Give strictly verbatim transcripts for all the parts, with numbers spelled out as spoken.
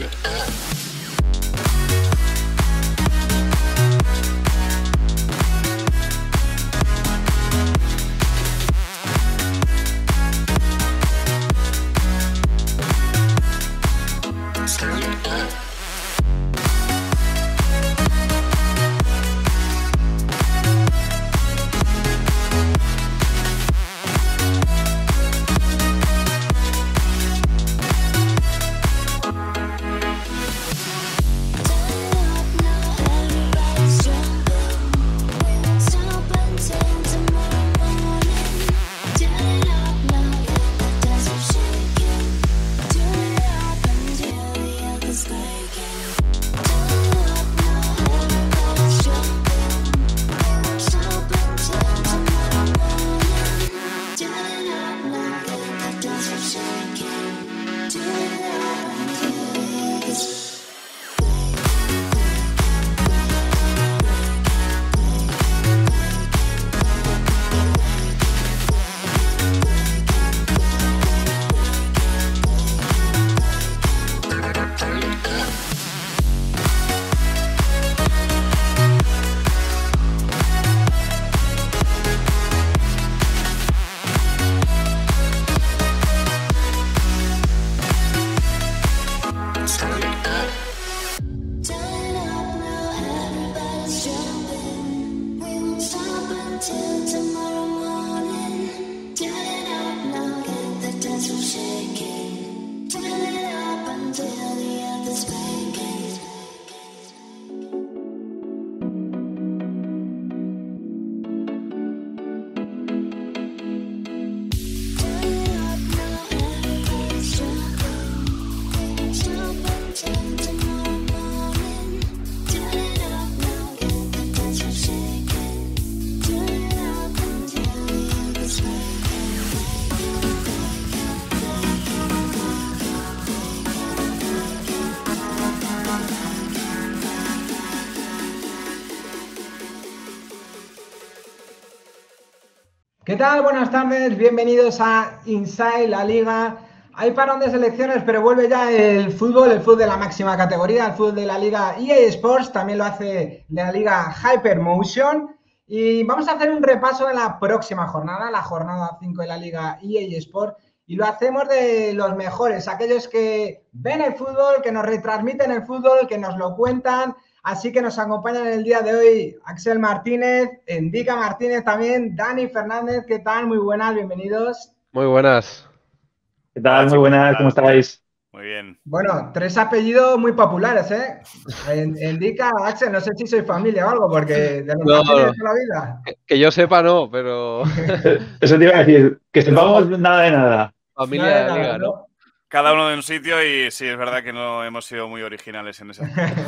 ¿Qué tal? Buenas tardes, bienvenidos a Inside la Liga. Hay parón de selecciones, pero vuelve ya el fútbol, el fútbol de la máxima categoría, el fútbol de la Liga E A Sports, también lo hace de la Liga Hypermotion. Y vamos a hacer un repaso de la próxima jornada, la jornada cinco de la Liga E A Sports. Y lo hacemos de los mejores, aquellos que ven el fútbol, que nos retransmiten el fútbol, que nos lo cuentan. Así que nos acompañan en el día de hoy Axel Martínez, Endika Martínez también, Dani Fernández. ¿Qué tal? Muy buenas, bienvenidos. Muy buenas. ¿Qué tal? Muy buenas, ¿cómo estáis? Muy bien. Bueno, tres apellidos muy populares, ¿eh? Endika, Axel, no sé si sois familia o algo, porque de los no, Martínez de la vida. Que, que yo sepa no, pero... Eso te iba a decir, que sepamos nada de nada. Familia Nada de de la nada, Liga, ¿no? ¿no? Cada uno de un sitio y sí, es verdad que no hemos sido muy originales en ese aspecto.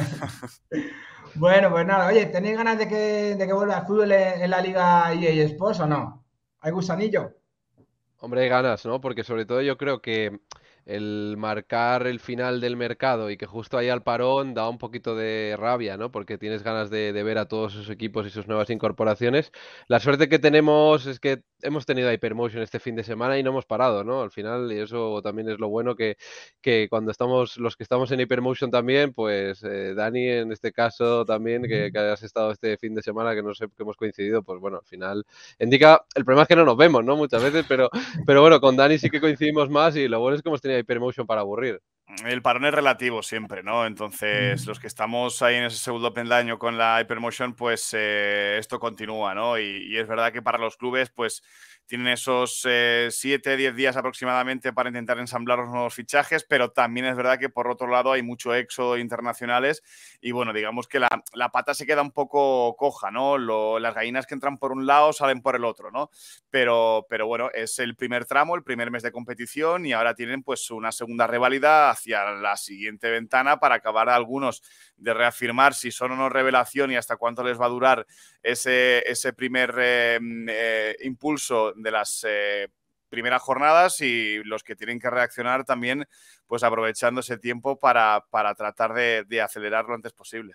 Bueno, pues nada, oye, ¿tenéis ganas de que, de que vuelva el fútbol en, en la Liga E A Sports o no? ¿Hay gusanillo? Hombre, hay ganas, ¿no? Porque sobre todo yo creo que el marcar el final del mercado y que justo ahí al parón da un poquito de rabia, ¿no? Porque tienes ganas de, de ver a todos esos equipos y sus nuevas incorporaciones. La suerte que tenemos es que hemos tenido Hypermotion este fin de semana y no hemos parado, ¿no? Al final, y eso también es lo bueno, que, que cuando estamos, los que estamos en Hypermotion también, pues eh, Dani en este caso también, que, que has estado este fin de semana, que no sé, que hemos coincidido, pues bueno, al final, indica, el problema es que no nos vemos, ¿no? Muchas veces, pero, pero bueno, con Dani sí que coincidimos más y lo bueno es que hemos tenido Hypermotion para aburrir. El parón es relativo siempre, ¿no? Entonces, los que estamos ahí en ese segundo peldaño con la Hypermotion, pues eh, esto continúa, ¿no? Y, y es verdad que para los clubes, pues tienen esos siete, diez días aproximadamente para intentar ensamblar los nuevos fichajes, pero también es verdad que por otro lado hay mucho éxodo internacionales y bueno, digamos que la, la pata se queda un poco coja, ¿no? Lo, las gallinas que entran por un lado salen por el otro, ¿no? Pero, pero bueno, es el primer tramo, el primer mes de competición y ahora tienen pues una segunda reválida hacia la siguiente ventana para acabar algunos de reafirmar si son o no revelación y hasta cuánto les va a durar ese, ese primer eh, eh, impulso de las eh, primeras jornadas y los que tienen que reaccionar también pues aprovechando ese tiempo para, para tratar de, de acelerar lo antes posible.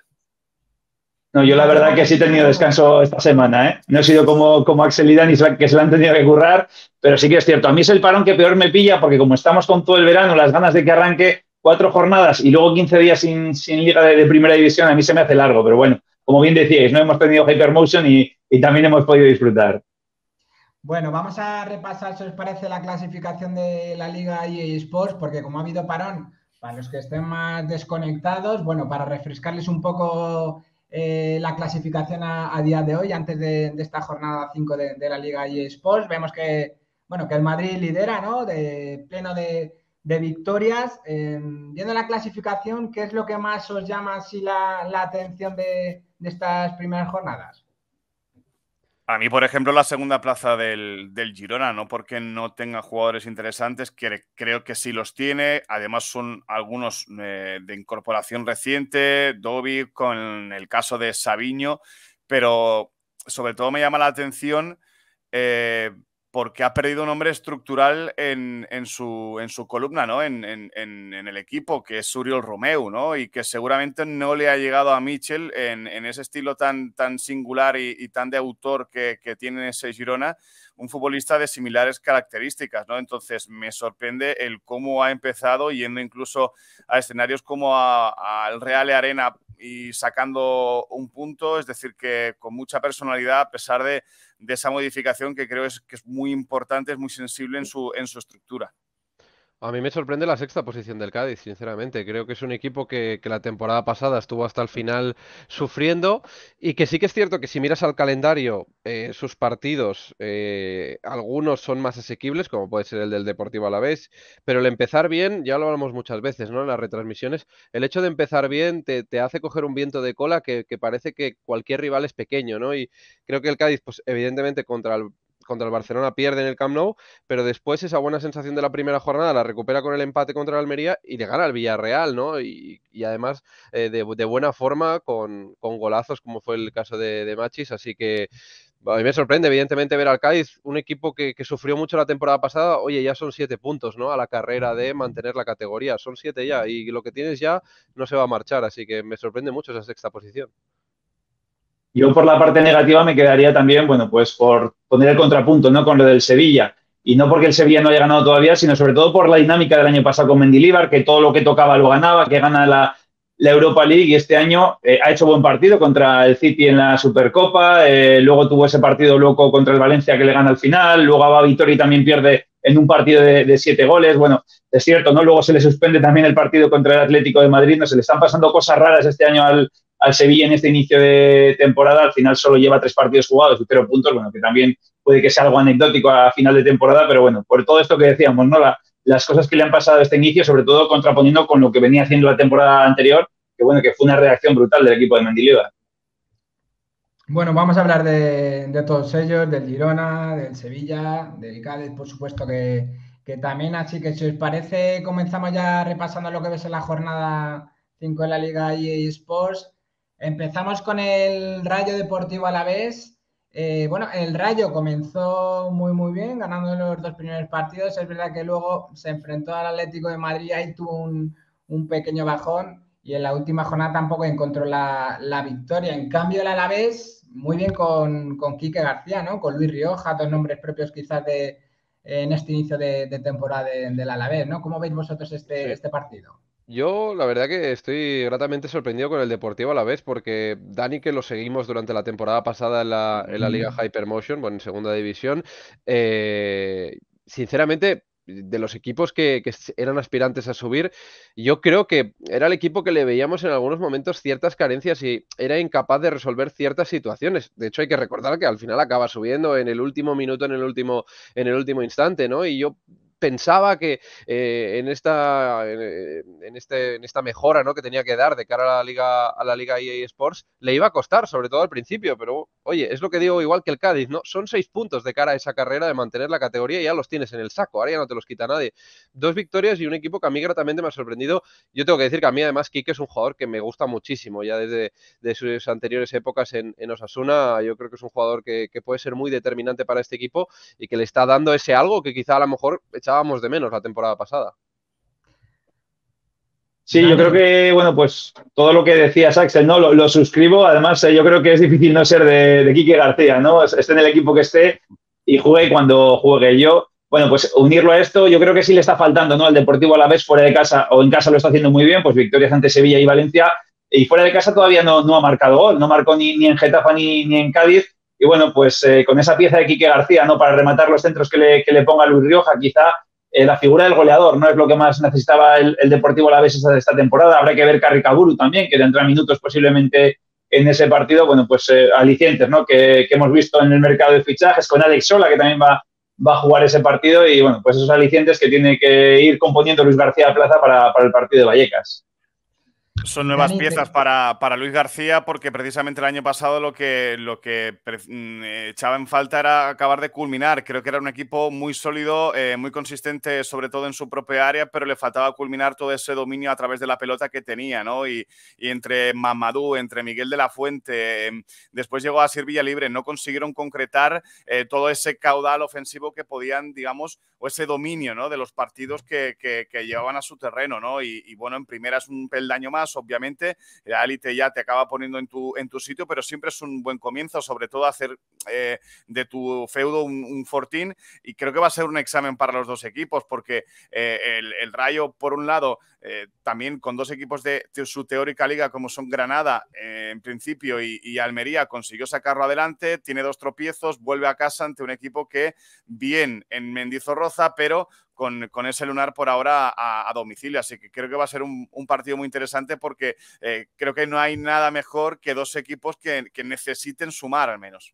No, yo la verdad que sí he tenido descanso esta semana, ¿eh? No he sido como, como Axel y Dani, que se lo han tenido que currar, pero sí que es cierto. A mí es el parón que peor me pilla porque como estamos con todo el verano, las ganas de que arranque, cuatro jornadas y luego quince días sin, sin liga de, de primera división, a mí se me hace largo, pero bueno, como bien decíais, no hemos tenido Hypermotion y, y también hemos podido disfrutar. Bueno, vamos a repasar, si os parece, la clasificación de la Liga E A Sports, porque como ha habido parón, para los que estén más desconectados, bueno, para refrescarles un poco eh, la clasificación a, a día de hoy, antes de, de esta jornada cinco de, de la Liga E A Sports, vemos que, bueno, que el Madrid lidera, ¿no? De pleno de, de victorias. Eh, viendo la clasificación, ¿qué es lo que más os llama así la, la atención de, de estas primeras jornadas? A mí, por ejemplo, la segunda plaza del, del Girona, no porque no tenga jugadores interesantes, que creo que sí los tiene. Además, son algunos eh, de incorporación reciente, Dobby, con el caso de Savinho, pero sobre todo me llama la atención eh, porque ha perdido un hombre estructural en, en, su, en su columna, ¿no? En, en, en el equipo, que es Oriol Romeu, ¿no? Y que seguramente no le ha llegado a Mitchell en, en ese estilo tan, tan singular y, y tan de autor que, que tiene ese Girona, un futbolista de similares características, ¿no? Entonces me sorprende el cómo ha empezado yendo incluso a escenarios como al Real Arena y sacando un punto, es decir, que con mucha personalidad a pesar de, de esa modificación que creo es, que es muy importante, es muy sensible en su, en su estructura. A mí me sorprende la sexta posición del Cádiz, sinceramente. Creo que es un equipo que, que la temporada pasada estuvo hasta el final sufriendo y que sí que es cierto que si miras al calendario, eh, sus partidos, eh, algunos son más asequibles, como puede ser el del Deportivo Alavés, pero el empezar bien, ya lo hablamos muchas veces, ¿no? En las retransmisiones, el hecho de empezar bien te, te hace coger un viento de cola que, que parece que cualquier rival es pequeño, ¿no? Y creo que el Cádiz, pues evidentemente contra el contra el Barcelona pierde en el Camp Nou, pero después esa buena sensación de la primera jornada la recupera con el empate contra el Almería y le gana al Villarreal, ¿no? Y, y además eh, de, de buena forma con, con golazos, como fue el caso de, de Machis, así que a mí me sorprende, evidentemente, ver al Cádiz, un equipo que, que sufrió mucho la temporada pasada. Oye, ya son siete puntos, ¿no? A la carrera de mantener la categoría, son siete ya, y lo que tienes ya no se va a marchar, así que me sorprende mucho esa sexta posición. Yo por la parte negativa me quedaría también, bueno, pues por poner el contrapunto, ¿no? Con lo del Sevilla. Y no porque el Sevilla no haya ganado todavía, sino sobre todo por la dinámica del año pasado con Mendilibar, que todo lo que tocaba lo ganaba, que gana la, la Europa League y este año eh, ha hecho buen partido contra el City en la Supercopa, eh, luego tuvo ese partido loco contra el Valencia que le gana al final, luego va a Vitoria y también pierde en un partido de, de siete goles. Bueno, es cierto, ¿no? Luego se le suspende también el partido contra el Atlético de Madrid, no se le están pasando cosas raras este año al al Sevilla en este inicio de temporada. Al final solo lleva tres partidos jugados y cero puntos, bueno, que también puede que sea algo anecdótico a final de temporada, pero bueno, por todo esto que decíamos, ¿no? La, las cosas que le han pasado a este inicio, sobre todo contraponiendo con lo que venía haciendo la temporada anterior, que bueno, que fue una reacción brutal del equipo de Mendilibar. Bueno, vamos a hablar de, de todos ellos, del Girona, del Sevilla, del Cádiz, por supuesto que, que también, así que si os parece, comenzamos ya repasando lo que ves en la jornada cinco de la Liga E A Sports. Empezamos con el Rayo Deportivo Alavés. Eh, bueno, el Rayo comenzó muy muy bien, ganando los dos primeros partidos. Es verdad que luego se enfrentó al Atlético de Madrid y ahí tuvo un, un pequeño bajón y en la última jornada tampoco encontró la, la victoria. En cambio el Alavés, muy bien con, con Quique García, ¿no? Con Luis Rioja, dos nombres propios quizás de, en este inicio de, de temporada de, del Alavés, ¿no? ¿Cómo veis vosotros este, Sí. este partido? Yo, la verdad que estoy gratamente sorprendido con el Deportivo Alavés porque Dani, que lo seguimos durante la temporada pasada en la, en la Liga Hypermotion, bueno, en segunda división, eh, sinceramente, de los equipos que, que eran aspirantes a subir, yo creo que era el equipo que le veíamos en algunos momentos ciertas carencias y era incapaz de resolver ciertas situaciones. De hecho, hay que recordar que al final acaba subiendo en el último minuto, en el último, en el último instante, ¿no? Y yo pensaba que eh, en esta en, en, este, en esta mejora, ¿no? que tenía que dar de cara a la liga a la liga E A Sports le iba a costar, sobre todo al principio, pero oye, es lo que digo, igual que el Cádiz, ¿no? Son seis puntos de cara a esa carrera de mantener la categoría y ya los tienes en el saco, ahora ya no te los quita nadie. Dos victorias y un equipo que a mí gratamente me ha sorprendido. Yo tengo que decir que a mí además Quique es un jugador que me gusta muchísimo, ya desde de sus anteriores épocas en, en Osasuna. Yo creo que es un jugador que, que puede ser muy determinante para este equipo y que le está dando ese algo que quizá a lo mejor echábamos de menos la temporada pasada. Sí, yo creo que, bueno, pues todo lo que decías, Axel, ¿no? Lo, lo suscribo. Además, eh, yo creo que es difícil no ser de, de Quique García, ¿no? Esté en el equipo que esté y juegue cuando juegue. Yo Bueno, pues unirlo a esto, yo creo que sí le está faltando, ¿no? Al Deportivo Alavés fuera de casa o en casa lo está haciendo muy bien, pues victorias ante Sevilla y Valencia, y fuera de casa todavía no, no ha marcado gol, no marcó ni, ni en Getafe ni, ni en Cádiz, y bueno, pues eh, con esa pieza de Quique García, ¿no? Para rematar los centros que le, que le ponga Luis Rioja, quizá eh, la figura del goleador no es lo que más necesitaba el, el Deportivo Alavés esta, esta temporada. Habrá que ver Carricaburu también, que tendrá minutos posiblemente en ese partido. Bueno, pues eh, alicientes, ¿no? Que, que hemos visto en el mercado de fichajes, con Alex Sola, que también va, va a jugar ese partido, y bueno, pues esos alicientes que tiene que ir componiendo Luis García Plaza para, para el partido de Vallecas. Son nuevas piezas para, para Luis García, porque precisamente el año pasado lo que, lo que echaba en falta era acabar de culminar. Creo que era un equipo muy sólido, eh, muy consistente, sobre todo en su propia área, pero le faltaba culminar todo ese dominio a través de la pelota que tenía, ¿no? Y, y entre Mamadou, entre Miguel de la Fuente, eh, después llegó a Sir Villalibre, no consiguieron concretar eh, todo ese caudal ofensivo que podían, digamos, o ese dominio, ¿no? De los partidos que, que, que llevaban a su terreno, ¿no? Y, y bueno, en primera es un peldaño más, obviamente, la élite ya te acaba poniendo en tu, en tu sitio, pero siempre es un buen comienzo, sobre todo hacer eh, de tu feudo un, un fortín, y creo que va a ser un examen para los dos equipos, porque eh, el, el Rayo, por un lado, eh, también con dos equipos de, de su teórica liga, como son Granada, eh, en principio, y, y Almería, consiguió sacarlo adelante, tiene dos tropiezos, vuelve a casa ante un equipo que, bien en Mendizorroza, pero Con, con ese lunar por ahora a, a domicilio. Así que creo que va a ser un, un partido muy interesante, porque eh, creo que no hay nada mejor que dos equipos que, que necesiten sumar al menos.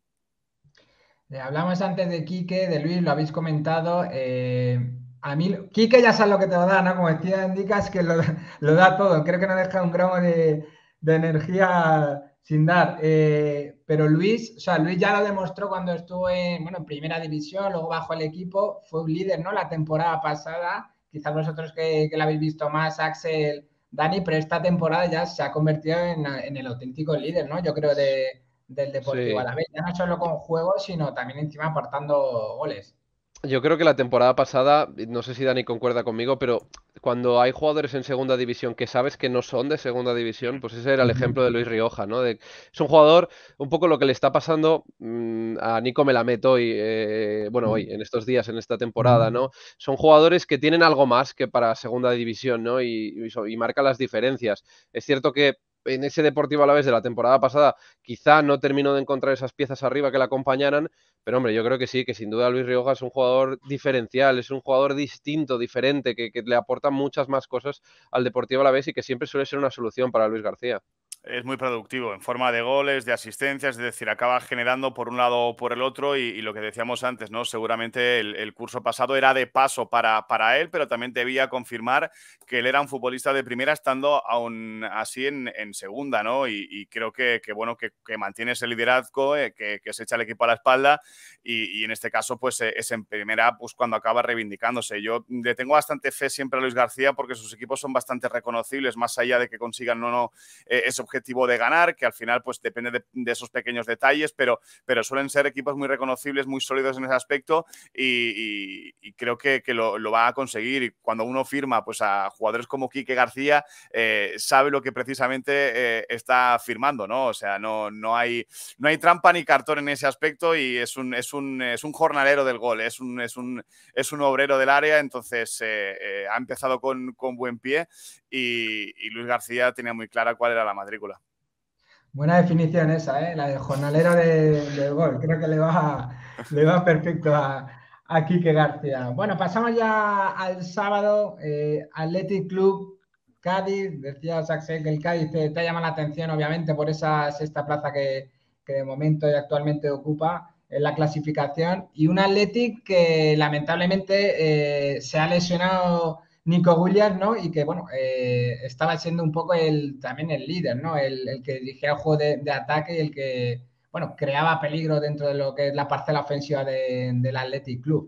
Eh, hablamos antes de Quique, de Luis, lo habéis comentado. Eh, a mí, Quique ya sabe lo que te da, ¿no? Como decía Indicas, que lo, lo da todo. Creo que no deja un gramo de, de energía sin dar. Eh, pero Luis, o sea, Luis ya lo demostró cuando estuvo en, bueno, en primera división, luego bajo el equipo, fue un líder, ¿no? La temporada pasada, quizás vosotros que, que la habéis visto más, Axel, Dani, pero esta temporada ya se ha convertido en, en el auténtico líder, ¿no? Yo creo de, del Deportivo Sí. Alavés, ya no solo con juegos, sino también encima aportando goles. Yo creo que la temporada pasada, no sé si Dani concuerda conmigo, pero cuando hay jugadores en segunda división que sabes que no son de segunda división, pues ese era el ejemplo de Luis Rioja, ¿no? De, es un jugador, un poco lo que le está pasando mmm, a Nico Melamed hoy, eh, bueno, hoy, en estos días, en esta temporada, ¿no? Son jugadores que tienen algo más que para segunda división, ¿no? Y, y, y marca las diferencias. Es cierto que en ese Deportivo Alavés de la temporada pasada quizá no terminó de encontrar esas piezas arriba que le acompañaran, pero hombre, yo creo que sí, que sin duda Luis Rioja es un jugador diferencial, es un jugador distinto, diferente, que, que le aporta muchas más cosas al Deportivo Alavés y que siempre suele ser una solución para Luis García. Es muy productivo en forma de goles, de asistencias, es decir, acaba generando por un lado o por el otro, y, y lo que decíamos antes, ¿no? Seguramente el, el curso pasado era de paso para, para él, pero también debía confirmar que él era un futbolista de primera, estando aún así en, en segunda, ¿no? Y, y creo que, que bueno, que, que mantiene ese liderazgo, eh, que, que se echa el equipo a la espalda, y, y en este caso pues eh, es en primera, pues cuando acaba reivindicándose. Yo le tengo bastante fe siempre a Luis García, porque sus equipos son bastante reconocibles, más allá de que consigan o no eh, ese objetivo objetivo de ganar, que al final pues depende de, de esos pequeños detalles, pero, pero suelen ser equipos muy reconocibles, muy sólidos en ese aspecto, y, y, y creo que, que lo, lo va a conseguir. Y cuando uno firma pues a jugadores como Quique García, eh, sabe lo que precisamente eh, está firmando, ¿no? O sea, no, no, hay, no hay trampa ni cartón en ese aspecto, y es un, es un, es un jornalero del gol, es un, es un, es un obrero del área. Entonces eh, eh, ha empezado con, con buen pie, y, y Luis García tenía muy clara cuál era la matrícula. Buena definición esa, ¿eh? La de jornalero del de gol. Creo que le va, le va perfecto a, a Quique García. Bueno, pasamos ya al sábado. Eh, Athletic Club Cádiz. Decías, Axel, que el Cádiz te, te llama la atención, obviamente, por esa sexta plaza que, que de momento y actualmente ocupa en la clasificación. Y un Athletic que lamentablemente eh, se ha lesionado Nico Williams, ¿no? Y que, bueno, eh, estaba siendo un poco el, también el líder, ¿no? El, el que dirigía el juego de, de ataque y el que, bueno, creaba peligro dentro de lo que es la parcela ofensiva de, del Athletic Club.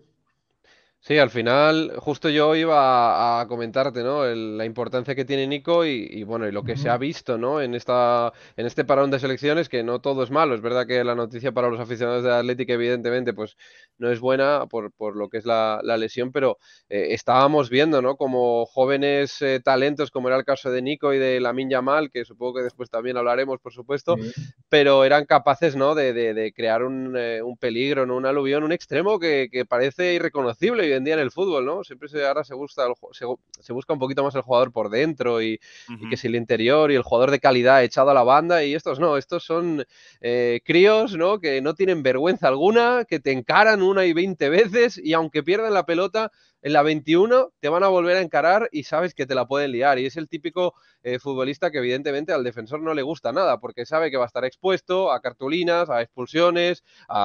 Sí, al final, justo yo iba a, a comentarte, ¿no? El- la importancia que tiene Nico y, y, bueno, y lo que Uh se ha -huh. visto, ¿no? En esta, en este parón de selecciones, que no todo es malo. Es verdad que la noticia para los aficionados de Atlético, evidentemente, pues no es buena por, por lo que es la, la lesión, pero eh, estábamos viendo, ¿no? Como jóvenes eh, talentos, como era el caso de Nico y de Lamine Yamal, que supongo que después también hablaremos, por supuesto, Sí. pero eran capaces, ¿no? De, de, de crear un, eh, un peligro, ¿no? Un aluvión, un extremo que, que parece irreconocible. Y en día en el fútbol, ¿no? Siempre se, ahora se busca, el, se, se busca un poquito más el jugador por dentro y, uh-huh. y que si el interior y el jugador de calidad echado a la banda, y estos no, estos son eh, críos, ¿no? Que no tienen vergüenza alguna, que te encaran una y veinte veces y aunque pierdan la pelota, en la veintiuno te van a volver a encarar y sabes que te la pueden liar. Y es el típico eh, futbolista que evidentemente al defensor no le gusta nada porque sabe que va a estar expuesto a cartulinas, a expulsiones,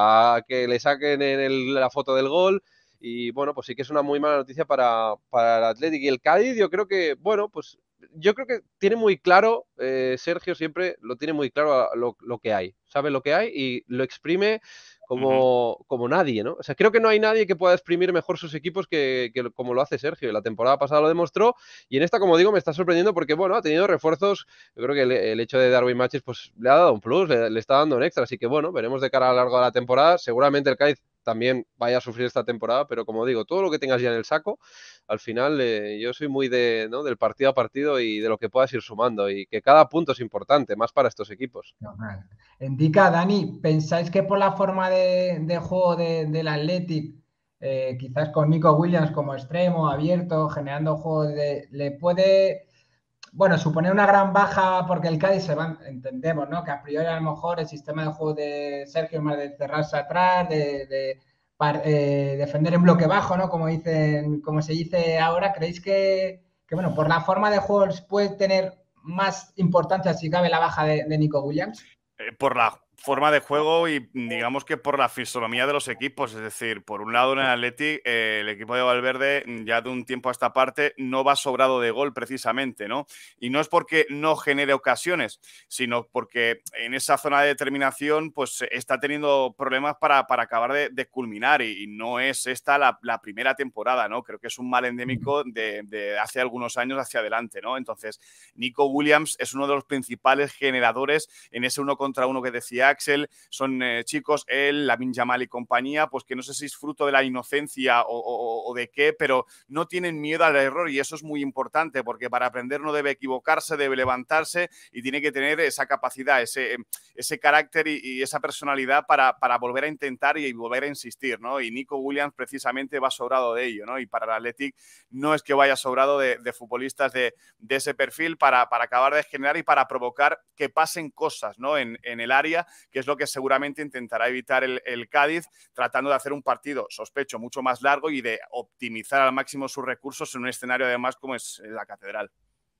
a que le saquen en el, la foto del gol. Y bueno, pues sí que es una muy mala noticia para, para el Athletic. Y el Cádiz yo creo que, bueno, pues yo creo que tiene muy claro, eh, Sergio siempre lo tiene muy claro lo, lo que hay. Sabe lo que hay y lo exprime como, uh-huh. como nadie, ¿no? O sea, creo que no hay nadie que pueda exprimir mejor sus equipos que, que como lo hace Sergio. La temporada pasada lo demostró y en esta, como digo, me está sorprendiendo porque, bueno, ha tenido refuerzos. Yo creo que el, el hecho de Darwin Machis, pues le ha dado un plus, le, le está dando un extra. Así que, bueno, veremos de cara a lo largo de la temporada. Seguramente el Cádiz también vaya a sufrir esta temporada, pero como digo, todo lo que tengas ya en el saco, al final eh, yo soy muy de, ¿no? del partido a partido y de lo que puedas ir sumando y que cada punto es importante, más para estos equipos. No, indica, Dani, ¿pensáis que por la forma de, de juego de, del Athletic, eh, quizás con Nico Williams como extremo, abierto, generando juego, de, le puede, bueno, suponer una gran baja porque el Cádiz se va, entendemos, ¿no? Que a priori a lo mejor el sistema de juego de Sergio es más de cerrarse atrás, de, de par, eh, defender en bloque bajo, ¿no? Como dicen, como se dice ahora, ¿creéis que, que bueno, por la forma de juego puede tener más importancia si cabe la baja de, de Nico Williams? Eh, por la forma de juego y digamos que por la fisonomía de los equipos, es decir, por un lado en el Athletic eh, el equipo de Valverde ya de un tiempo a esta parte no va sobrado de gol precisamente, ¿no? Y no es porque no genere ocasiones, sino porque en esa zona de determinación pues está teniendo problemas para, para acabar de, de culminar y, y no es esta la, la primera temporada, ¿no? Creo que es un mal endémico de, de hace algunos años hacia adelante, ¿no? Entonces, Nico Williams es uno de los principales generadores en ese uno contra uno que decía Axel, son eh, chicos, él, Lamine Yamal y compañía, pues que no sé si es fruto de la inocencia o, o, o de qué, pero no tienen miedo al error y eso es muy importante porque para aprender no debe equivocarse, debe levantarse y tiene que tener esa capacidad, ese, ese carácter y, y esa personalidad para, para volver a intentar y volver a insistir, ¿no? Y Nico Williams precisamente va sobrado de ello, ¿no? Y para el Athletic no es que vaya sobrado de, de futbolistas de, de ese perfil para, para acabar de generar y para provocar que pasen cosas, ¿no? En, en el área, que es lo que seguramente intentará evitar el, el Cádiz, tratando de hacer un partido, sospecho, mucho más largo y de optimizar al máximo sus recursos en un escenario además como es la Catedral.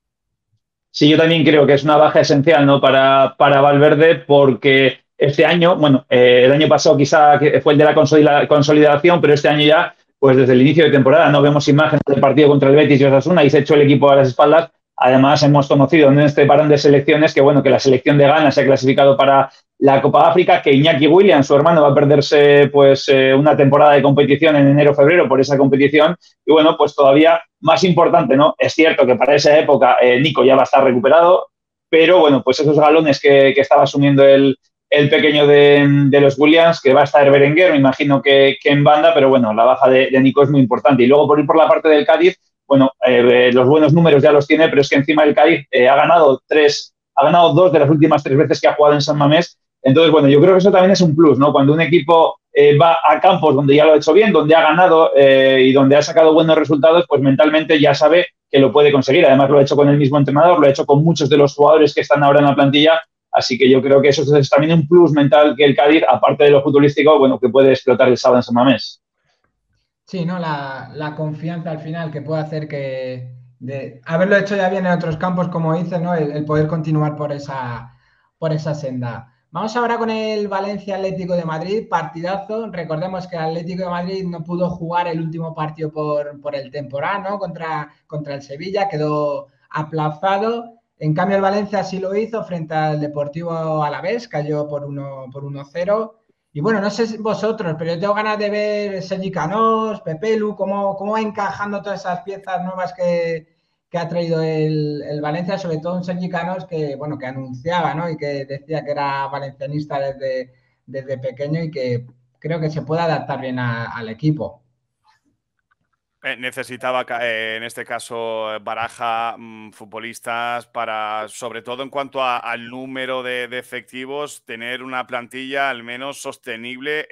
Sí, yo también creo que es una baja esencial, ¿no? para, para Valverde porque este año, bueno, eh, el año pasado quizá fue el de la consolida, consolidación, pero este año ya, pues desde el inicio de temporada no vemos imágenes del partido contra el Betis y Osasuna y se echó el equipo a las espaldas. Además, hemos conocido en este parón de selecciones que, bueno, que la selección de Ghana se ha clasificado para la Copa África, que Iñaki Williams, su hermano, va a perderse pues eh, una temporada de competición en enero-febrero por esa competición. Y, bueno, pues todavía más importante, ¿no? Es cierto que para esa época eh, Nico ya va a estar recuperado, pero, bueno, pues esos galones que, que estaba asumiendo el, el pequeño de, de los Williams, que va a estar Berenguer, me imagino que, que en banda, pero, bueno, la baja de, de Nico es muy importante. Y luego, por ir por la parte del Cádiz, bueno, eh, los buenos números ya los tiene, pero es que encima el Cádiz eh, ha ganado tres, ha ganado dos de las últimas tres veces que ha jugado en San Mamés. Entonces, bueno, yo creo que eso también es un plus, ¿no? Cuando un equipo eh, va a campos donde ya lo ha hecho bien, donde ha ganado eh, y donde ha sacado buenos resultados, pues mentalmente ya sabe que lo puede conseguir. Además, lo ha hecho con el mismo entrenador, lo ha hecho con muchos de los jugadores que están ahora en la plantilla. Así que yo creo que eso es también un plus mental que el Cádiz, aparte de lo futbolístico, bueno, que puede explotar el sábado en San Mamés. Sí, ¿no? La, la confianza al final que puede hacer que, de haberlo hecho ya bien en otros campos, como dices, ¿no? El, el poder continuar por esa, por esa senda. Vamos ahora con el Valencia Atlético de Madrid, partidazo. Recordemos que el Atlético de Madrid no pudo jugar el último partido por, por el temporal, ¿no? Contra, contra el Sevilla, quedó aplazado. En cambio, el Valencia sí lo hizo frente al Deportivo Alavés, cayó por uno por uno cero. Y bueno, no sé vosotros, pero yo tengo ganas de ver Sergi Canós, Pepelu, cómo, cómo va encajando todas esas piezas nuevas que, que ha traído el, el Valencia, sobre todo un Sergi Canós que, bueno, que anunciaba, ¿no? Y que decía que era valencianista desde, desde pequeño y que creo que se puede adaptar bien a, al equipo. Eh, necesitaba, eh, en este caso, Baraja, mmm, futbolistas para, sobre todo en cuanto a, al número de, de efectivos, tener una plantilla al menos sostenible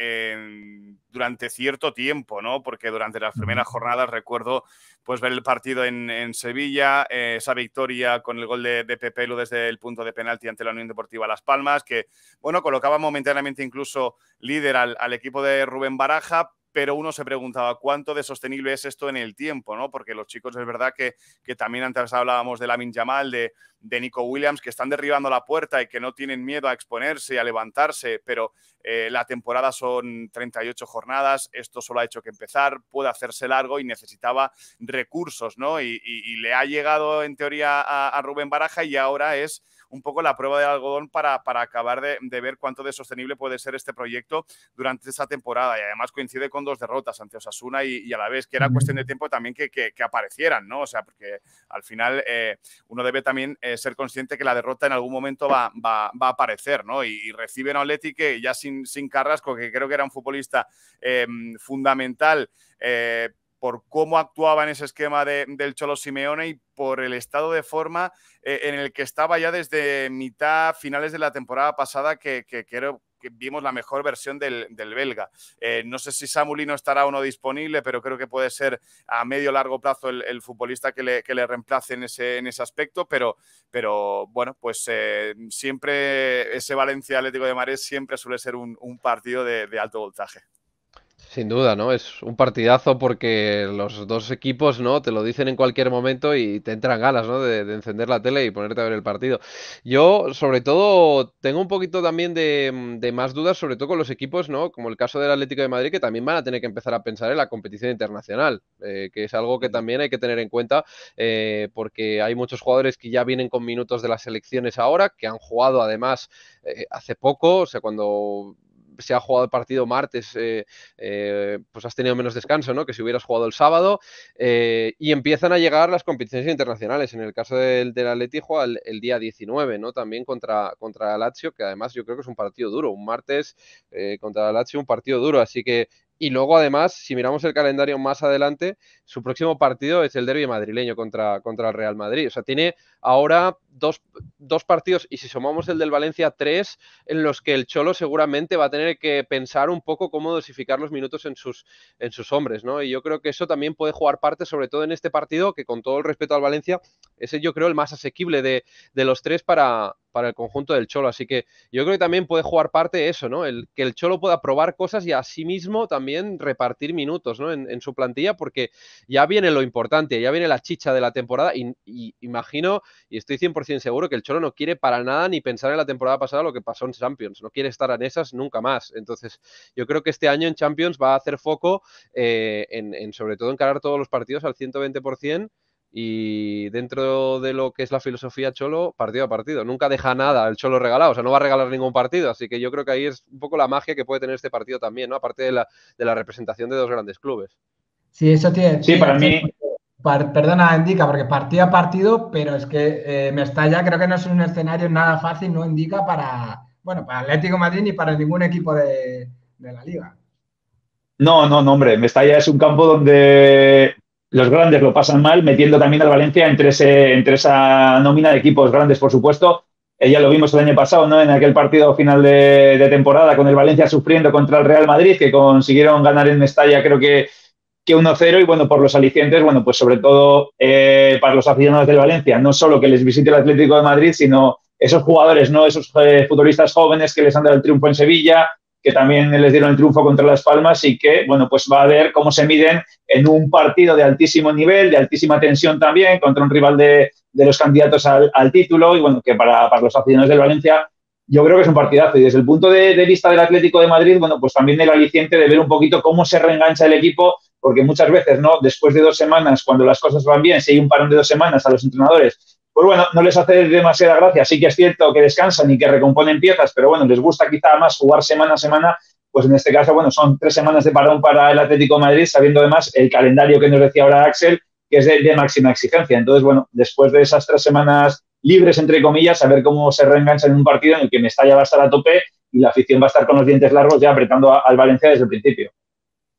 en, durante cierto tiempo, ¿no? Porque durante las primeras jornadas recuerdo pues ver el partido en, en Sevilla, eh, esa victoria con el gol de, de Pepelu desde el punto de penalti ante la Unión Deportiva Las Palmas, que, bueno, colocaba momentáneamente incluso líder al, al equipo de Rubén Baraja, pero uno se preguntaba cuánto de sostenible es esto en el tiempo, ¿no? Porque los chicos, es verdad que, que también antes hablábamos de Lamine Yamal, de, de Nico Williams, que están derribando la puerta y que no tienen miedo a exponerse y a levantarse, pero eh, la temporada son treinta y ocho jornadas, esto solo ha hecho que empezar, puede hacerse largo y necesitaba recursos, ¿no? Y, y, y le ha llegado en teoría a, a Rubén Baraja y ahora es un poco la prueba del algodón para, para acabar de, de ver cuánto de sostenible puede ser este proyecto durante esa temporada. Y además coincide con dos derrotas ante Osasuna y, y a la vez que era cuestión de tiempo también que, que, que aparecieran, ¿no? O sea, porque al final eh, uno debe también eh, ser consciente que la derrota en algún momento va, va, va a aparecer, ¿no? Y, y reciben a Atleti que ya sin, sin Carrasco, que creo que era un futbolista eh, fundamental, eh, por cómo actuaba en ese esquema de, del Cholo Simeone y por el estado de forma eh, en el que estaba ya desde mitad, finales de la temporada pasada, que, que creo que vimos la mejor versión del, del belga. Eh, no sé si Samu Lino estará o no disponible, pero creo que puede ser a medio largo plazo el, el futbolista que le, que le reemplace en ese, en ese aspecto, pero, pero bueno, pues eh, siempre ese Valencia Atlético de Madrid siempre suele ser un, un partido de, de alto voltaje. Sin duda, ¿no? Es un partidazo porque los dos equipos, ¿no? Te lo dicen en cualquier momento y te entran ganas, ¿no? De, de encender la tele y ponerte a ver el partido. Yo, sobre todo, tengo un poquito también de, de más dudas, sobre todo con los equipos, ¿no? Como el caso del Atlético de Madrid, que también van a tener que empezar a pensar en la competición internacional, eh, que es algo que también hay que tener en cuenta, eh, porque hay muchos jugadores que ya vienen con minutos de las selecciones ahora, que han jugado además eh, hace poco, o sea, cuando se ha jugado el partido martes, eh, eh, pues has tenido menos descanso, ¿no? Que si hubieras jugado el sábado, eh, y empiezan a llegar las competiciones internacionales. En el caso del, del Atleti juega el, el día diecinueve, ¿no? También contra, contra Lazio, que además yo creo que es un partido duro, un martes eh, contra Lazio, un partido duro, así que y luego, además, si miramos el calendario más adelante, su próximo partido es el derbi madrileño contra, contra el Real Madrid. O sea, tiene ahora dos, dos partidos, y si sumamos el del Valencia, tres, en los que el Cholo seguramente va a tener que pensar un poco cómo dosificar los minutos en sus, en sus hombres, ¿no? Y yo creo que eso también puede jugar parte, sobre todo en este partido, que con todo el respeto al Valencia, ese yo creo el más asequible de, de los tres para, para el conjunto del Cholo. Así que yo creo que también puede jugar parte eso, ¿no? El, que el Cholo pueda probar cosas y a sí mismo también repartir minutos, ¿no? En, en su plantilla, porque ya viene lo importante, ya viene la chicha de la temporada y, y imagino, y estoy cien por ciento seguro que el Cholo no quiere para nada ni pensar en la temporada pasada lo que pasó en Champions, no quiere estar en esas nunca más. Entonces yo creo que este año en Champions va a hacer foco eh, en, en sobre todo encarar todos los partidos al ciento veinte por ciento y dentro de lo que es la filosofía Cholo, partido a partido. Nunca deja nada el Cholo regalado, o sea, no va a regalar ningún partido, así que yo creo que ahí es un poco la magia que puede tener este partido también, ¿no? Aparte de la, de la representación de dos grandes clubes. Sí, eso tiene... Sí, tiene para mí... Par, perdona, Indica, porque partido a partido, pero es que eh, Mestalla creo que no es un escenario nada fácil, no Indica para, bueno, para Atlético de Madrid ni para ningún equipo de, de la Liga. No, no, no, hombre, Mestalla es un campo donde los grandes lo pasan mal, metiendo también al Valencia entre, ese, entre esa nómina de equipos grandes, por supuesto. Eh, ya lo vimos el año pasado, ¿no? En aquel partido final de, de temporada, con el Valencia sufriendo contra el Real Madrid, que consiguieron ganar en Mestalla, creo que, que uno cero. Y bueno, por los alicientes, bueno, pues sobre todo eh, para los aficionados del Valencia, no solo que les visite el Atlético de Madrid, sino esos jugadores, ¿no? Esos eh, futbolistas jóvenes que les han dado el triunfo en Sevilla, que también les dieron el triunfo contra Las Palmas y que, bueno, pues va a ver cómo se miden en un partido de altísimo nivel, de altísima tensión también, contra un rival de, de los candidatos al, al título. Y, bueno, que para, para los aficionados del Valencia yo creo que es un partidazo. Y desde el punto de, de vista del Atlético de Madrid, bueno, pues también el aliciente de ver un poquito cómo se reengancha el equipo, porque muchas veces, ¿no? Después de dos semanas, cuando las cosas van bien, si hay un parón de dos semanas a los entrenadores, pues bueno, no les hace demasiada gracia. Sí que es cierto que descansan y que recomponen piezas, pero bueno, les gusta quizá más jugar semana a semana. Pues en este caso, bueno, son tres semanas de parón para el Atlético de Madrid, sabiendo además el calendario que nos decía ahora Axel, que es de, de máxima exigencia. Entonces, bueno, después de esas tres semanas libres, entre comillas, a ver cómo se reengancha en un partido en el que Mestalla va a estar a tope y la afición va a estar con los dientes largos ya apretando a, al Valencia desde el principio.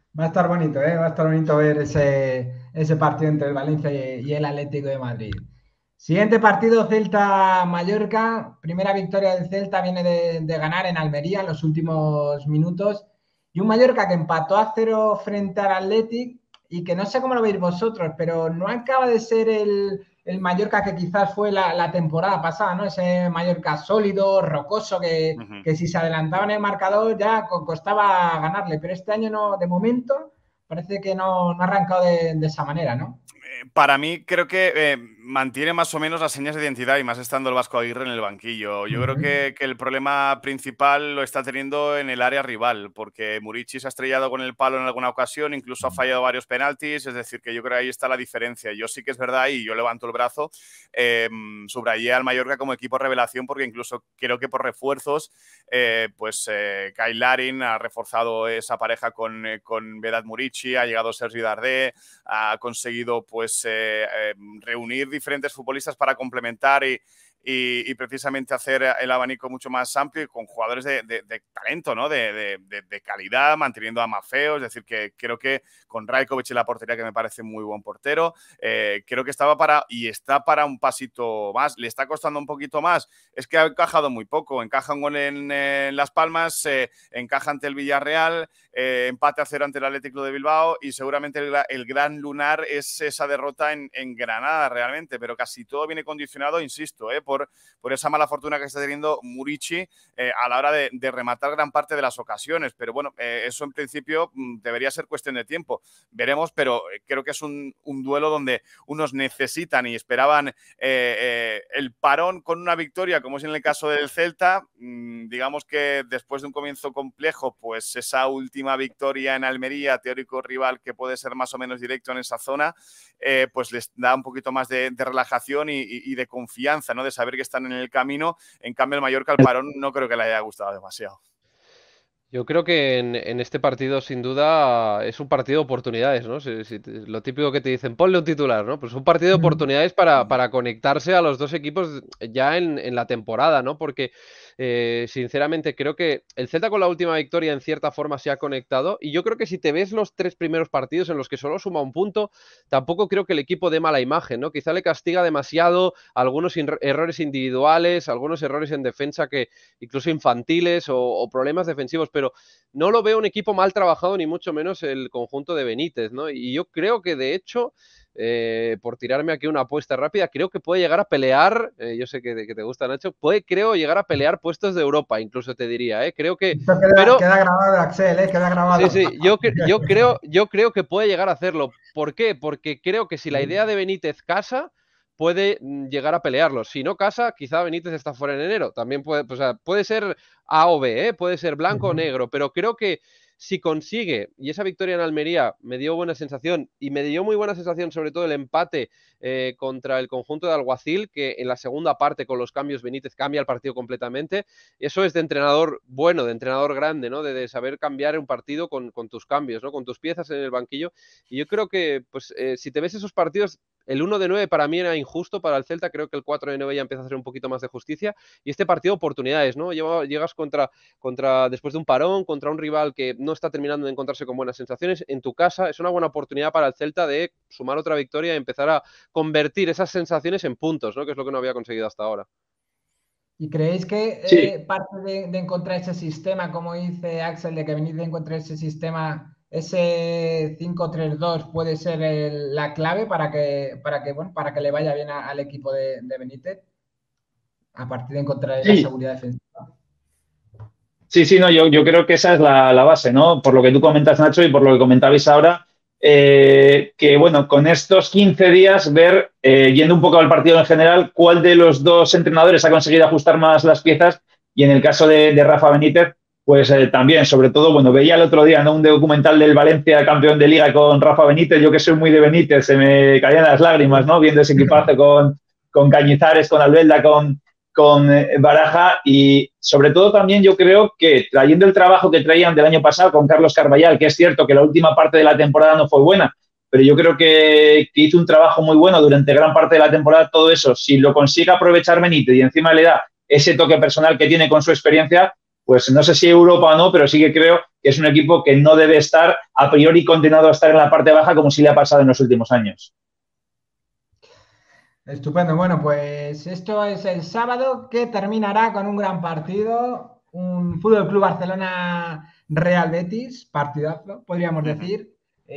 Va a estar bonito, ¿eh? Va a estar bonito ver ese, ese partido entre el Valencia y, y el Atlético de Madrid. Siguiente partido, Celta-Mallorca. Primera victoria del Celta, viene de, de ganar en Almería en los últimos minutos. Y un Mallorca que empató a cero frente al Athletic y que no sé cómo lo veis vosotros, pero no acaba de ser el, el Mallorca que quizás fue la, la temporada pasada, ¿no? Ese Mallorca sólido, rocoso, que, uh-huh. que si se adelantaba en el marcador ya costaba ganarle. Pero este año, no, de momento, parece que no, no ha arrancado de, de esa manera, ¿no? Para mí creo que eh, mantiene más o menos las señas de identidad y más estando el Vasco Aguirre en el banquillo. Yo uh-huh. creo que, que el problema principal lo está teniendo en el área rival, porque Muriqi se ha estrellado con el palo en alguna ocasión, incluso ha fallado varios penaltis, es decir, que yo creo que ahí está la diferencia. Yo sí que es verdad, y yo levanto el brazo, eh, subrayé al Mallorca como equipo revelación, porque incluso creo que por refuerzos, eh, pues eh, Kyle Larin ha reforzado esa pareja con, eh, con Vedat Muriqi, ha llegado Sergi Darder, ha conseguido pues Eh, eh, reunir diferentes futbolistas para complementar y, y, y precisamente hacer el abanico mucho más amplio y con jugadores de, de, de talento, ¿no? de, de, de calidad, manteniendo a Maffeo. Es decir, que creo que con Rajkovic en la portería, que me parece muy buen portero, eh, creo que estaba para y está para un pasito más. Le está costando un poquito más, es que ha encajado muy poco. Encaja un gol en, en Las Palmas, eh, encaja ante el Villarreal, eh, empate a cero ante el Atlético de Bilbao y seguramente el, el gran lunar es esa derrota en, en Granada realmente, pero casi todo viene condicionado, insisto, eh, por, por esa mala fortuna que está teniendo Muriqi eh, a la hora de, de rematar gran parte de las ocasiones. Pero bueno, eh, eso en principio debería ser cuestión de tiempo. Veremos, pero creo que es un, un duelo donde unos necesitan y esperaban eh, eh, el parón con una victoria, como es en el caso del Celta. Mm, digamos que después de un comienzo complejo, pues esa última victoria en Almería, teórico rival que puede ser más o menos directo en esa zona, eh, pues les da un poquito más de, de relajación y, y, y de confianza, ¿no? De saber que están en el camino. En cambio, el Mallorca, el parón, no creo que le haya gustado demasiado. Yo creo que en, en este partido, sin duda, es un partido de oportunidades, ¿no? Si, si, lo típico que te dicen, ponle un titular, ¿no? Pues un partido de oportunidades para, para conectarse a los dos equipos ya en, en la temporada, ¿no? Porque, eh, sinceramente, creo que el Celta con la última victoria, en cierta forma, se ha conectado. Y yo creo que si te ves los tres primeros partidos en los que solo suma un punto, tampoco creo que el equipo dé mala imagen, ¿no? Quizá le castiga demasiado algunos errores individuales, algunos errores en defensa que incluso infantiles o, o problemas defensivos, pero no lo veo un equipo mal trabajado, ni mucho menos el conjunto de Benítez, ¿no? Y yo creo que, de hecho, eh, por tirarme aquí una apuesta rápida, creo que puede llegar a pelear, eh, yo sé que, que te gusta, Nacho, puede, creo, llegar a pelear puestos de Europa, incluso te diría, ¿eh? Creo que... Esto queda, pero, queda grabado, Axel, ¿eh? Queda grabado. Sí, sí, yo, yo, creo, yo creo que puede llegar a hacerlo. ¿Por qué? Porque creo que si la idea de Benítez casa, puede llegar a pelearlo. Si no casa, quizá Benítez está fuera en enero. También puede, o sea, puede ser A o B, ¿eh? Puede ser blanco uh-huh. o negro, pero creo que si consigue, y esa victoria en Almería me dio buena sensación, y me dio muy buena sensación sobre todo el empate eh, contra el conjunto de Alguacil, que en la segunda parte con los cambios Benítez cambia el partido completamente. Eso es de entrenador bueno, de entrenador grande, ¿no? De, de saber cambiar un partido con, con tus cambios, ¿no? Con tus piezas en el banquillo. Y yo creo que, pues, eh, si te ves esos partidos, el uno de nueve para mí era injusto para el Celta, creo que el cuatro de nueve ya empieza a hacer un poquito más de justicia, y este partido oportunidades, ¿no? Llegas contra, contra, después de un parón, contra un rival que no está terminando de encontrarse con buenas sensaciones, en tu casa, es una buena oportunidad para el Celta de sumar otra victoria y empezar a convertir esas sensaciones en puntos, ¿no? Que es lo que no había conseguido hasta ahora. ¿Y creéis que sí. eh, parte de, de encontrar ese sistema, como dice Axel, de que venís de encontrar ese sistema, ese cinco tres dos puede ser el, la clave para que, para que, bueno, para que le vaya bien a, al equipo de, de Benítez, a partir de encontrar sí. la seguridad defensiva? Sí, sí, no, yo, yo creo que esa es la, la base, ¿no? Por lo que tú comentas, Nacho, y por lo que comentabais ahora, eh, que, bueno, con estos quince días, ver, eh, yendo un poco al partido en general, cuál de los dos entrenadores ha conseguido ajustar más las piezas, y en el caso de, de Rafa Benítez, pues eh, también, sobre todo, bueno, veía el otro día, ¿no? Un documental del Valencia, campeón de Liga, con Rafa Benítez. Yo que soy muy de Benítez, se me caían las lágrimas, ¿no? Viendo ese equipazo con, con Cañizares, con Albelda, con... con eh, Baraja, y sobre todo también yo creo que trayendo el trabajo que traían del año pasado con Carlos Carballal, que es cierto que la última parte de la temporada no fue buena, pero yo creo que, que hizo un trabajo muy bueno durante gran parte de la temporada. Todo eso, si lo consigue aprovechar Benítez y encima le da ese toque personal que tiene con su experiencia, pues no sé si Europa o no, pero sí que creo que es un equipo que no debe estar a priori condenado a estar en la parte baja como sí le ha pasado en los últimos años. Estupendo. Bueno, pues esto es el sábado, que terminará con un gran partido, un Fútbol Club Barcelona Real Betis, partidazo, podríamos Ujú. decir.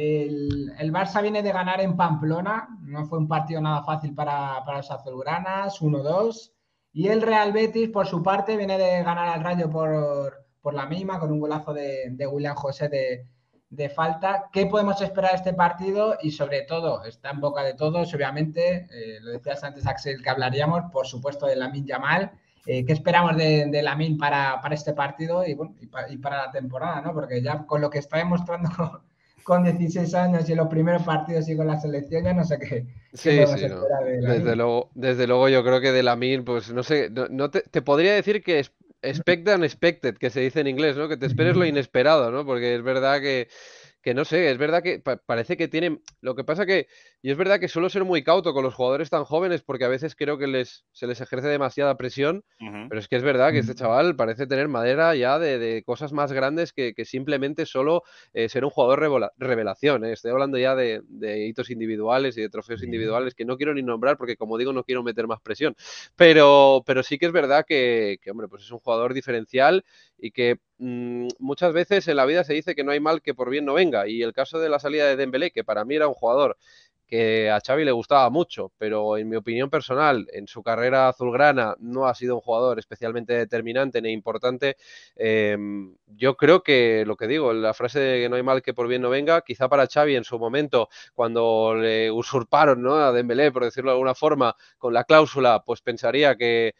El, el Barça viene de ganar en Pamplona, no fue un partido nada fácil para, para los azulgranas, uno dos. Y el Real Betis, por su parte, viene de ganar al Rayo por, por la mínima, con un golazo de, de William José de, de falta. ¿Qué podemos esperar de este partido? Y sobre todo, está en boca de todos, obviamente, eh, lo decías antes, Axel, que hablaríamos, por supuesto, de Lamine Yamal. Eh, ¿Qué esperamos de, de Lamine para, para este partido y, bueno, y, pa, y para la temporada, ¿no? Porque ya con lo que está demostrando con, con dieciséis años y en los primeros partidos y con la selección, ya no sé qué, qué Sí, podemos sí, no. esperar de Desde Lamine. luego, desde luego yo creo que de Lamine, pues no sé, no, no te, te podría decir que es expect the unexpected, que se dice en inglés, ¿no? Que te esperes lo inesperado, ¿no? Porque es verdad que, que no sé, es verdad que pa- parece que tiene. Lo que pasa que, y es verdad que suelo ser muy cauto con los jugadores tan jóvenes porque a veces creo que les, se les ejerce demasiada presión, Ujú. pero es que es verdad que este chaval parece tener madera ya de, de cosas más grandes que, que simplemente solo eh, ser un jugador revola- revelación. ¿eh? Estoy hablando ya de, de hitos individuales y de trofeos individuales que no quiero ni nombrar porque, como digo, no quiero meter más presión. Pero, pero sí que es verdad que, que, hombre, pues es un jugador diferencial y que mmm, muchas veces en la vida se dice que no hay mal que por bien no venga. Y el caso de la salida de Dembélé, que para mí era un jugador que a Xavi le gustaba mucho, pero en mi opinión personal, en su carrera azulgrana no ha sido un jugador especialmente determinante ni importante. Eh, yo creo que lo que digo, la frase de que no hay mal que por bien no venga, quizá para Xavi en su momento, cuando le usurparon, ¿no?, a Dembélé, por decirlo de alguna forma, con la cláusula, pues pensaría que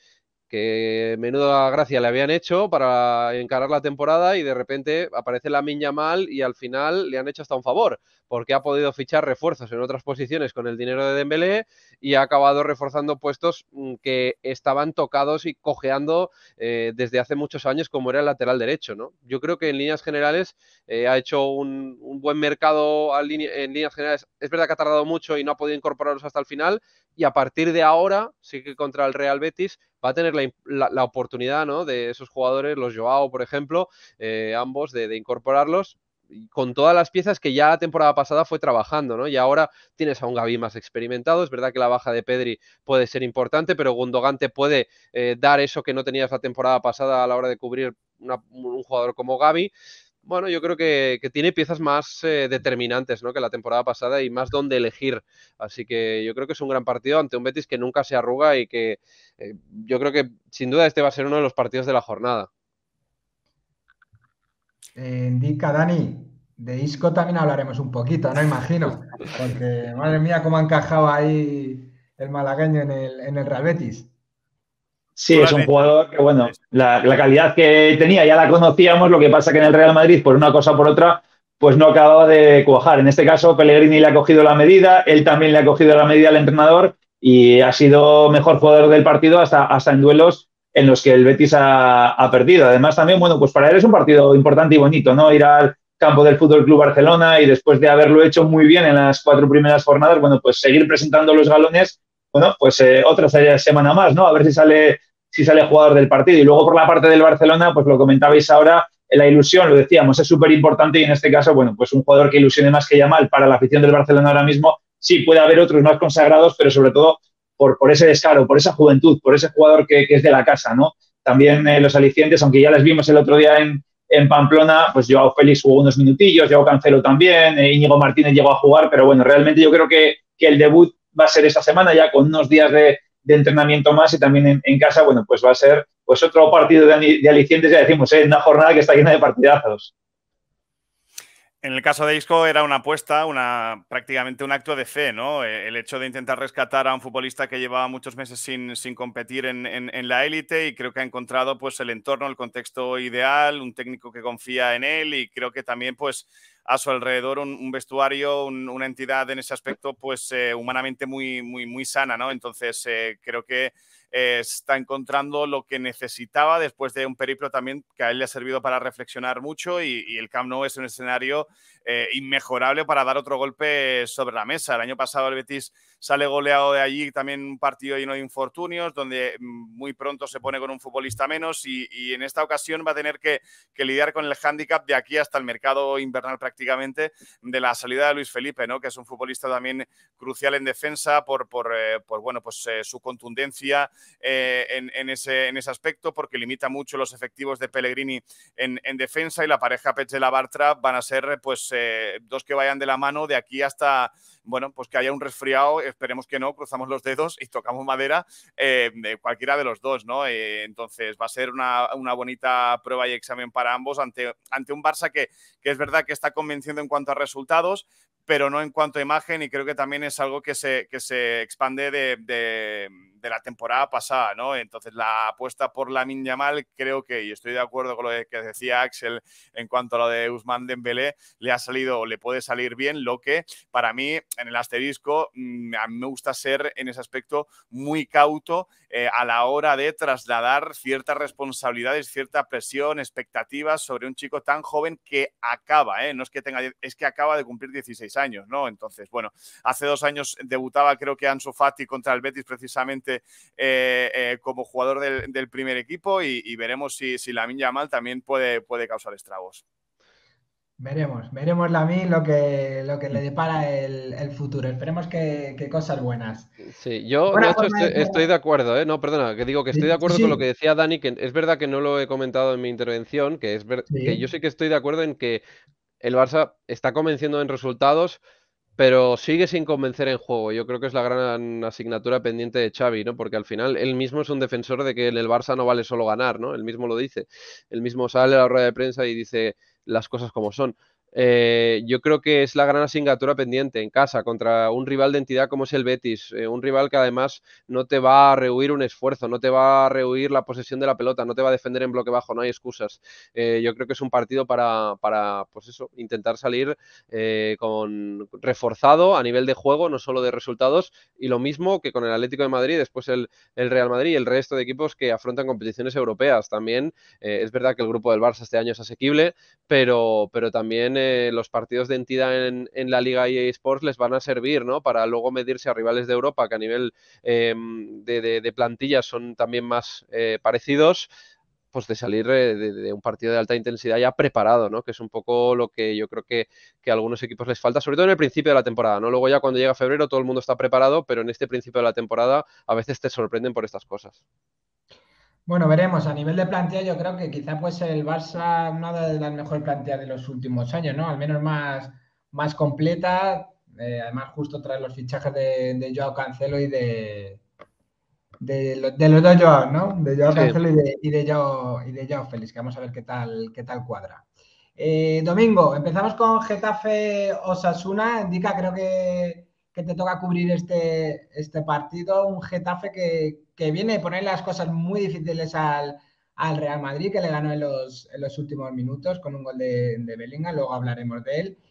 que menuda gracia le habían hecho para encarar la temporada y de repente aparece Lamine Yamal y al final le han hecho hasta un favor, porque ha podido fichar refuerzos en otras posiciones con el dinero de Dembélé y ha acabado reforzando puestos que estaban tocados y cojeando eh, desde hace muchos años, como era el lateral derecho, ¿no? Yo creo que en líneas generales eh, ha hecho un, un buen mercado en líneas generales. Es verdad que ha tardado mucho y no ha podido incorporarlos hasta el final, y a partir de ahora, sí que contra el Real Betis, va a tener la, la, la oportunidad, ¿no?, de esos jugadores, los Joao, por ejemplo, eh, ambos, de, de incorporarlos con todas las piezas que ya la temporada pasada fue trabajando, ¿no? Y ahora tienes a un Gavi más experimentado. Es verdad que la baja de Pedri puede ser importante, pero Gundogan te puede eh, dar eso que no tenías la temporada pasada a la hora de cubrir una, un jugador como Gavi. Bueno, yo creo que, que tiene piezas más eh, determinantes, ¿no?, que la temporada pasada y más donde elegir. Así que yo creo que es un gran partido ante un Betis que nunca se arruga y que eh, yo creo que sin duda este va a ser uno de los partidos de la jornada. Eh, indica Dani, de Isco también hablaremos un poquito, ¿no? Imagino, porque madre mía, cómo ha encajado ahí el malagueño en el, en el Real Betis. Sí, Tú lo es has un dicho. jugador que, bueno, la, la calidad que tenía ya la conocíamos, lo que pasa que en el Real Madrid, por una cosa o por otra, pues no acababa de cuajar. En este caso, Pellegrini le ha cogido la medida, él también le ha cogido la medida al entrenador y ha sido mejor jugador del partido hasta, hasta en duelos en los que el Betis ha, ha perdido. Además, también, bueno, pues para él es un partido importante y bonito, ¿no? Ir al campo del Fútbol Club Barcelona y después de haberlo hecho muy bien en las cuatro primeras jornadas, bueno, pues seguir presentando los galones, bueno, pues eh, otra semana más, ¿no? A ver si sale si sale jugador del partido. Y luego por la parte del Barcelona, pues lo comentabais ahora, la ilusión, lo decíamos, es súper importante y en este caso, bueno, pues un jugador que ilusione más que Yamal para la afición del Barcelona ahora mismo, sí puede haber otros más consagrados, pero sobre todo por, por ese descaro, por esa juventud, por ese jugador que, que es de la casa, ¿no? También eh, los alicientes, aunque ya les vimos el otro día en, en Pamplona, pues Joao Félix jugó unos minutillos, Joao Cancelo también, eh, Íñigo Martínez llegó a jugar, pero bueno, realmente yo creo que, que el debut va a ser esta semana ya con unos días de, de entrenamiento más y también en, en casa, bueno, pues va a ser pues otro partido de, de alicientes, ya decimos, ¿eh? Una jornada que está llena de partidazos. En el caso de Isco era una apuesta, una, prácticamente un acto de fe, ¿no? El hecho de intentar rescatar a un futbolista que llevaba muchos meses sin, sin competir en, en, en la élite y creo que ha encontrado pues, el entorno, el contexto ideal, un técnico que confía en él y creo que también pues, a su alrededor un, un vestuario, un, una entidad en ese aspecto pues, eh, humanamente muy, muy, muy sana, ¿no? Entonces eh, creo que eh, está encontrando lo que necesitaba después de un periplo también que a él le ha servido para reflexionar mucho y, y el Camp Nou es un escenario eh, inmejorable para dar otro golpe sobre la mesa. El año pasado el Betis sale goleado de allí, también un partido lleno de infortunios, donde muy pronto se pone con un futbolista menos y, y en esta ocasión va a tener que, que lidiar con el hándicap de aquí hasta el mercado invernal prácticamente de la salida de Luis Felipe, ¿no? Que es un futbolista también crucial en defensa por, por, eh, por bueno, pues, eh, su contundencia eh, en, en, ese, en ese aspecto, porque limita mucho los efectivos de Pellegrini en, en defensa y la pareja Petzela-Bartra van a ser pues, eh, dos que vayan de la mano de aquí hasta, bueno, pues que haya un resfriado, esperemos que no, cruzamos los dedos y tocamos madera, eh, de cualquiera de los dos, ¿no? Eh, entonces va a ser una, una bonita prueba y examen para ambos ante, ante un Barça que, que es verdad que está convenciendo en cuanto a resultados, pero no en cuanto a imagen y creo que también es algo que se, que se expande de, de, de la temporada pasada, ¿no? Entonces la apuesta por Lamine Yamal creo que, y estoy de acuerdo con lo que decía Axel en cuanto a lo de Ousmane Dembélé, le ha salido o le puede salir bien, lo que para mí en el asterisco a mí me gusta ser en ese aspecto muy cauto eh, a la hora de trasladar ciertas responsabilidades, cierta presión, expectativas sobre un chico tan joven que acaba, ¿eh? No es que tenga, es que acaba de cumplir dieciséis años, ¿no? Entonces, bueno, hace dos años debutaba creo que Ansu Fati contra el Betis precisamente eh, eh, como jugador del, del primer equipo y, y veremos si, si Lamine Yamal también puede, puede causar estragos. Veremos, veremos Lamine lo que, lo que le depara el, el futuro. Esperemos que, que cosas buenas. Sí, yo Buena de hecho forma estoy, de... estoy de acuerdo, ¿eh? No, perdona, que digo que estoy de Sí, acuerdo con lo que sí, decía Dani, que es verdad que no lo he comentado en mi intervención, que es ver- que yo sí. sí que estoy de acuerdo en que el Barça está convenciendo en resultados, pero sigue sin convencer en juego. Yo creo que es la gran asignatura pendiente de Xavi, ¿no? Porque al final él mismo es un defensor de que en el Barça no vale solo ganar, ¿no? Él mismo lo dice. Él mismo sale a la rueda de prensa y dice las cosas como son. Eh, yo creo que es la gran asignatura pendiente en casa contra un rival de entidad como es el Betis, eh, un rival que además no te va a rehuir un esfuerzo, no te va a rehuir la posesión de la pelota, no te va a defender en bloque bajo, no hay excusas. Eh, yo creo que es un partido para, para pues eso, intentar salir eh, con reforzado a nivel de juego, no solo de resultados, y lo mismo que con el Atlético de Madrid, después el, el Real Madrid y el resto de equipos que afrontan competiciones europeas. También eh, es verdad que el grupo del Barça este año es asequible, pero, pero también eh, los partidos de entidad en, en la Liga E A Sports les van a servir, ¿no? Para luego medirse a rivales de Europa que a nivel eh, de, de, de plantillas son también más eh, parecidos, pues de salir de, de, de, un partido de alta intensidad ya preparado, ¿no? Que es un poco lo que yo creo que, que a algunos equipos les falta, sobre todo en el principio de la temporada, ¿no? Luego ya cuando llega febrero todo el mundo está preparado, pero en este principio de la temporada a veces te sorprenden por estas cosas. Bueno, veremos. A nivel de plantilla, yo creo que quizá pues el Barça una de las mejores plantillas de los últimos años, ¿no? Al menos más, más completa. Eh, además, justo tras los fichajes de, de Joao Cancelo y de, de, lo- de los dos Joao, ¿no? De Joao Sí. Cancelo y de, y de Joao, y de Joao Félix, que vamos a ver qué tal, qué tal cuadra. Eh, Domingo, empezamos con Getafe Osasuna. Indica, creo que, que te toca cubrir este, este partido. Un Getafe que, que viene a poner las cosas muy difíciles al, al Real Madrid, que le ganó en los, en los últimos minutos con un gol de, de Bellingham. Luego hablaremos de él.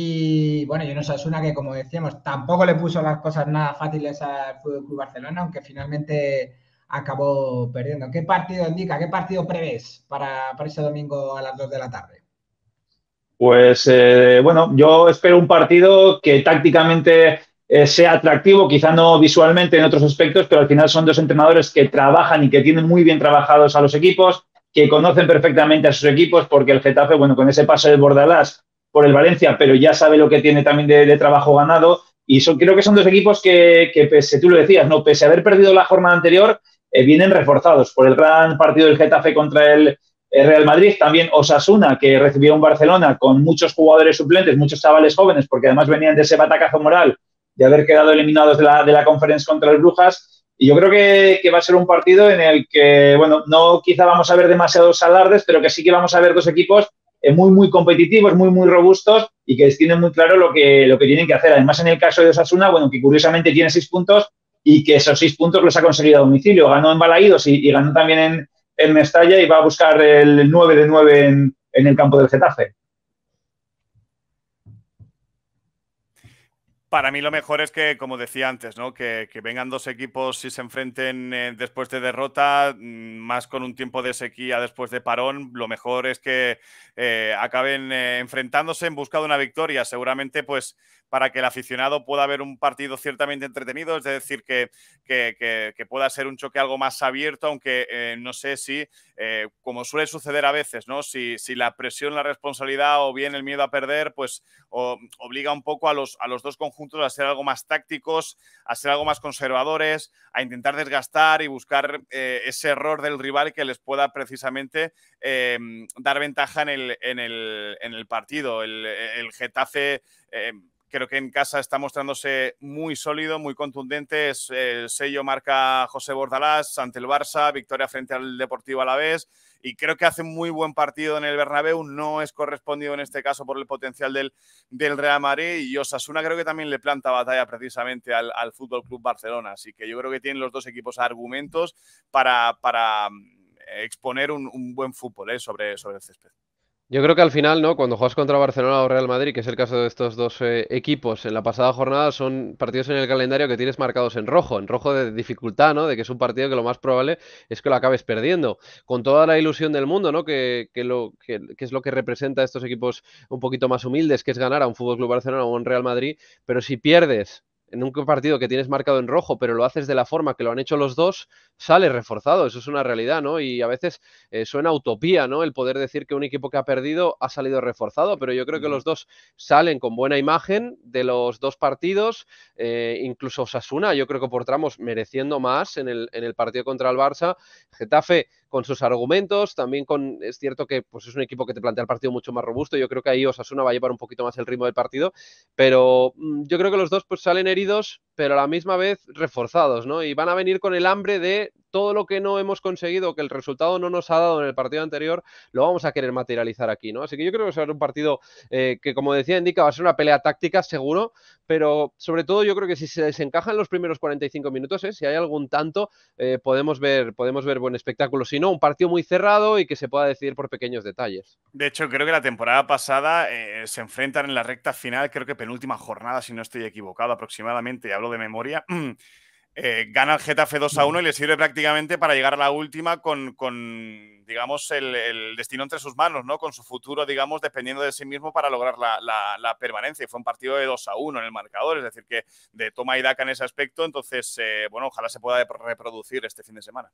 Y bueno, y un Osasuna que, como decíamos, tampoco le puso las cosas nada fáciles al F C Barcelona, aunque finalmente acabó perdiendo. ¿Qué partido indica? ¿Qué partido prevés para, para ese domingo a las dos de la tarde? Pues eh, bueno, yo espero un partido que tácticamente eh, sea atractivo, quizá no visualmente en otros aspectos, pero al final son dos entrenadores que trabajan y que tienen muy bien trabajados a los equipos, que conocen perfectamente a sus equipos, porque el Getafe, bueno, con ese paso del Bordalás por el Valencia, pero ya sabe lo que tiene también de, de trabajo ganado. Y son, creo que son dos equipos que, que, pese, tú lo decías, no, pese a haber perdido la jornada anterior, eh, vienen reforzados por el gran partido del Getafe contra el el Real Madrid, también Osasuna, que recibió un Barcelona con muchos jugadores suplentes, muchos chavales jóvenes, porque además venían de ese batacazo moral de haber quedado eliminados de la, de la Conference contra el Brujas. Y yo creo que, que va a ser un partido en el que, bueno, no quizá vamos a ver demasiados alardes, pero que sí que vamos a ver dos equipos eh, muy, muy competitivos, muy, muy robustos y que tienen muy claro lo que, lo que tienen que hacer. Además, en el caso de Osasuna, bueno, que curiosamente tiene seis puntos y que esos seis puntos los ha conseguido a domicilio. Ganó en Balaídos y, y ganó también en en Mestalla y va a buscar el nueve de nueve en, en el campo del Getafe. Para mí lo mejor es que, como decía antes, ¿no? que, que vengan dos equipos y se enfrenten eh, después de derrota, mm, más con un tiempo de sequía después de parón. Lo mejor es que eh, acaben eh, enfrentándose en busca de una victoria. Seguramente, pues, para que el aficionado pueda ver un partido ciertamente entretenido, es decir, que, que, que, que pueda ser un choque algo más abierto, aunque eh, no sé si, eh, como suele suceder a veces, ¿no? Si, si la presión, la responsabilidad o bien el miedo a perder, pues o, obliga un poco a los, a los dos conjuntos a ser algo más tácticos, a ser algo más conservadores, a intentar desgastar y buscar eh, ese error del rival que les pueda precisamente eh, dar ventaja en el, en el, en el partido. El, el Getafe... Eh, Creo que en casa está mostrándose muy sólido, muy contundente. Es el sello marca José Bordalás ante el Barça, victoria frente al Deportivo Alavés. Y creo que hace un muy buen partido en el Bernabéu. No es correspondido en este caso por el potencial del, del Real Madrid. Y Osasuna creo que también le planta batalla precisamente al, al Fútbol Club Barcelona. Así que yo creo que tienen los dos equipos argumentos para, para exponer un, un buen fútbol ¿eh? sobre, sobre el césped. Yo creo que al final, ¿no? Cuando juegas contra Barcelona o Real Madrid, que es el caso de estos dos eh, equipos en la pasada jornada, son partidos en el calendario que tienes marcados en rojo, en rojo de dificultad, ¿no? De que es un partido que lo más probable es que lo acabes perdiendo. Con toda la ilusión del mundo, ¿no? Que, que, lo, que, que es lo que representa a estos equipos un poquito más humildes, que es ganar a un Fútbol Club Barcelona o a un Real Madrid, pero si pierdes en un partido que tienes marcado en rojo, pero lo haces de la forma que lo han hecho los dos, sale reforzado, eso es una realidad, ¿no? Y a veces eh, suena utopía, ¿no? El poder decir que un equipo que ha perdido ha salido reforzado, pero yo creo que los dos salen con buena imagen de los dos partidos, eh, incluso Osasuna, yo creo que por tramos mereciendo más en el, en el partido contra el Barça, Getafe con sus argumentos, también con, es cierto que pues es un equipo que te plantea el partido mucho más robusto, yo creo que ahí Osasuna va a llevar un poquito más el ritmo del partido, pero mmm, yo creo que los dos pues salen heridos, pero a la misma vez reforzados, ¿no? Y van a venir con el hambre de todo lo que no hemos conseguido, que el resultado no nos ha dado en el partido anterior, lo vamos a querer materializar aquí, ¿no? Así que yo creo que va a ser un partido eh, que, como decía Indica, va a ser una pelea táctica, seguro, pero sobre todo yo creo que si se desencajan los primeros cuarenta y cinco minutos, ¿eh? Si hay algún tanto, eh, podemos ver, podemos ver buen espectáculo. Si no, un partido muy cerrado y que se pueda decidir por pequeños detalles. De hecho, creo que la temporada pasada eh, se enfrentan en la recta final, creo que penúltima jornada, si no estoy equivocado aproximadamente, y hablo de memoria. Eh, gana el Getafe dos a uno y le sirve prácticamente para llegar a la última con, con digamos, el, el destino entre sus manos, ¿no? Con su futuro, digamos, dependiendo de sí mismo para lograr la, la, la permanencia. Y fue un partido de dos a uno en el marcador, es decir, que de toma y daca en ese aspecto. Entonces, eh, bueno, ojalá se pueda reproducir este fin de semana.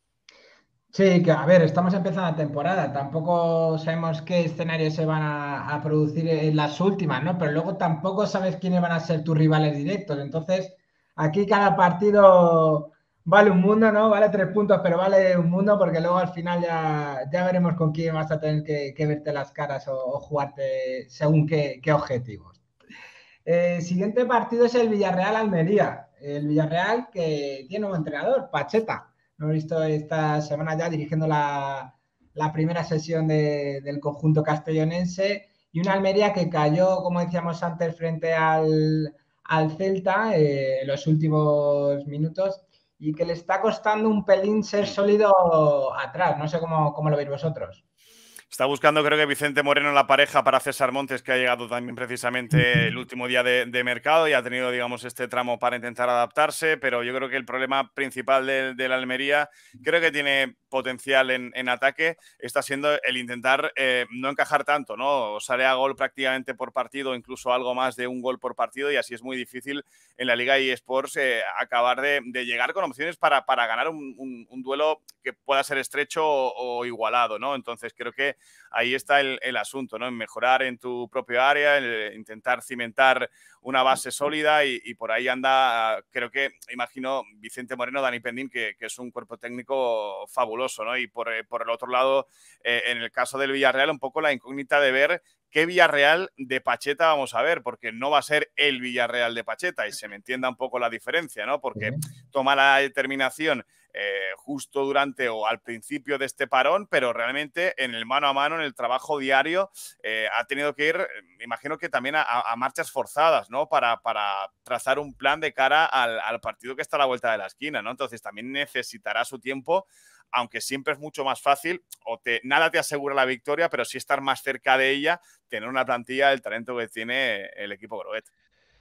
Sí, que a ver, estamos empezando la temporada, tampoco sabemos qué escenarios se van a, a producir en las últimas, ¿no? Pero luego tampoco sabes quiénes van a ser tus rivales directos, entonces aquí cada partido vale un mundo, ¿no? Vale tres puntos, pero vale un mundo porque luego al final ya, ya veremos con quién vas a tener que, que verte las caras o, o jugarte según qué, qué objetivos. El siguiente partido es el Villarreal-Almería, el Villarreal que tiene un entrenador, Pacheta. Lo he visto esta semana ya dirigiendo la, la primera sesión de, del conjunto castellonense y una Almería que cayó, como decíamos antes, frente al, al Celta eh, en los últimos minutos y que le está costando un pelín ser sólido atrás. No sé cómo, cómo lo veis vosotros. Está buscando, creo que Vicente Moreno, la pareja para César Montes, que ha llegado también precisamente el último día de, de mercado y ha tenido, digamos, este tramo para intentar adaptarse, pero yo creo que el problema principal de, de la Almería, creo que tiene potencial en, en ataque, está siendo el intentar eh, no encajar tanto, ¿no? O sale a gol prácticamente por partido, incluso algo más de un gol por partido, y así es muy difícil en la Liga eSports eh, acabar de, de llegar con opciones para, para ganar un, un, un duelo que pueda ser estrecho o, o igualado, ¿no? Entonces creo que ahí está el, el asunto, ¿no? En mejorar en tu propio área, en intentar cimentar una base sólida y, y por ahí anda, creo que, imagino, Vicente Moreno, Dani Pendín, que, que es un cuerpo técnico fabuloso, ¿no? Y por, por el otro lado, eh, en el caso del Villarreal, un poco la incógnita de ver qué Villarreal de Pacheta vamos a ver, porque no va a ser el Villarreal de Pacheta y se me entienda un poco la diferencia, ¿no? Porque toma la determinación eh, justo durante o al principio de este parón, pero realmente en el mano a mano, en el trabajo diario, eh, ha tenido que ir, me imagino que también a, a marchas forzadas, ¿no? Para, para trazar un plan de cara al, al partido que está a la vuelta de la esquina, ¿no? Entonces también necesitará su tiempo, aunque siempre es mucho más fácil, o te, nada te asegura la victoria, pero sí estar más cerca de ella, tener una plantilla del talento que tiene el equipo Groguet.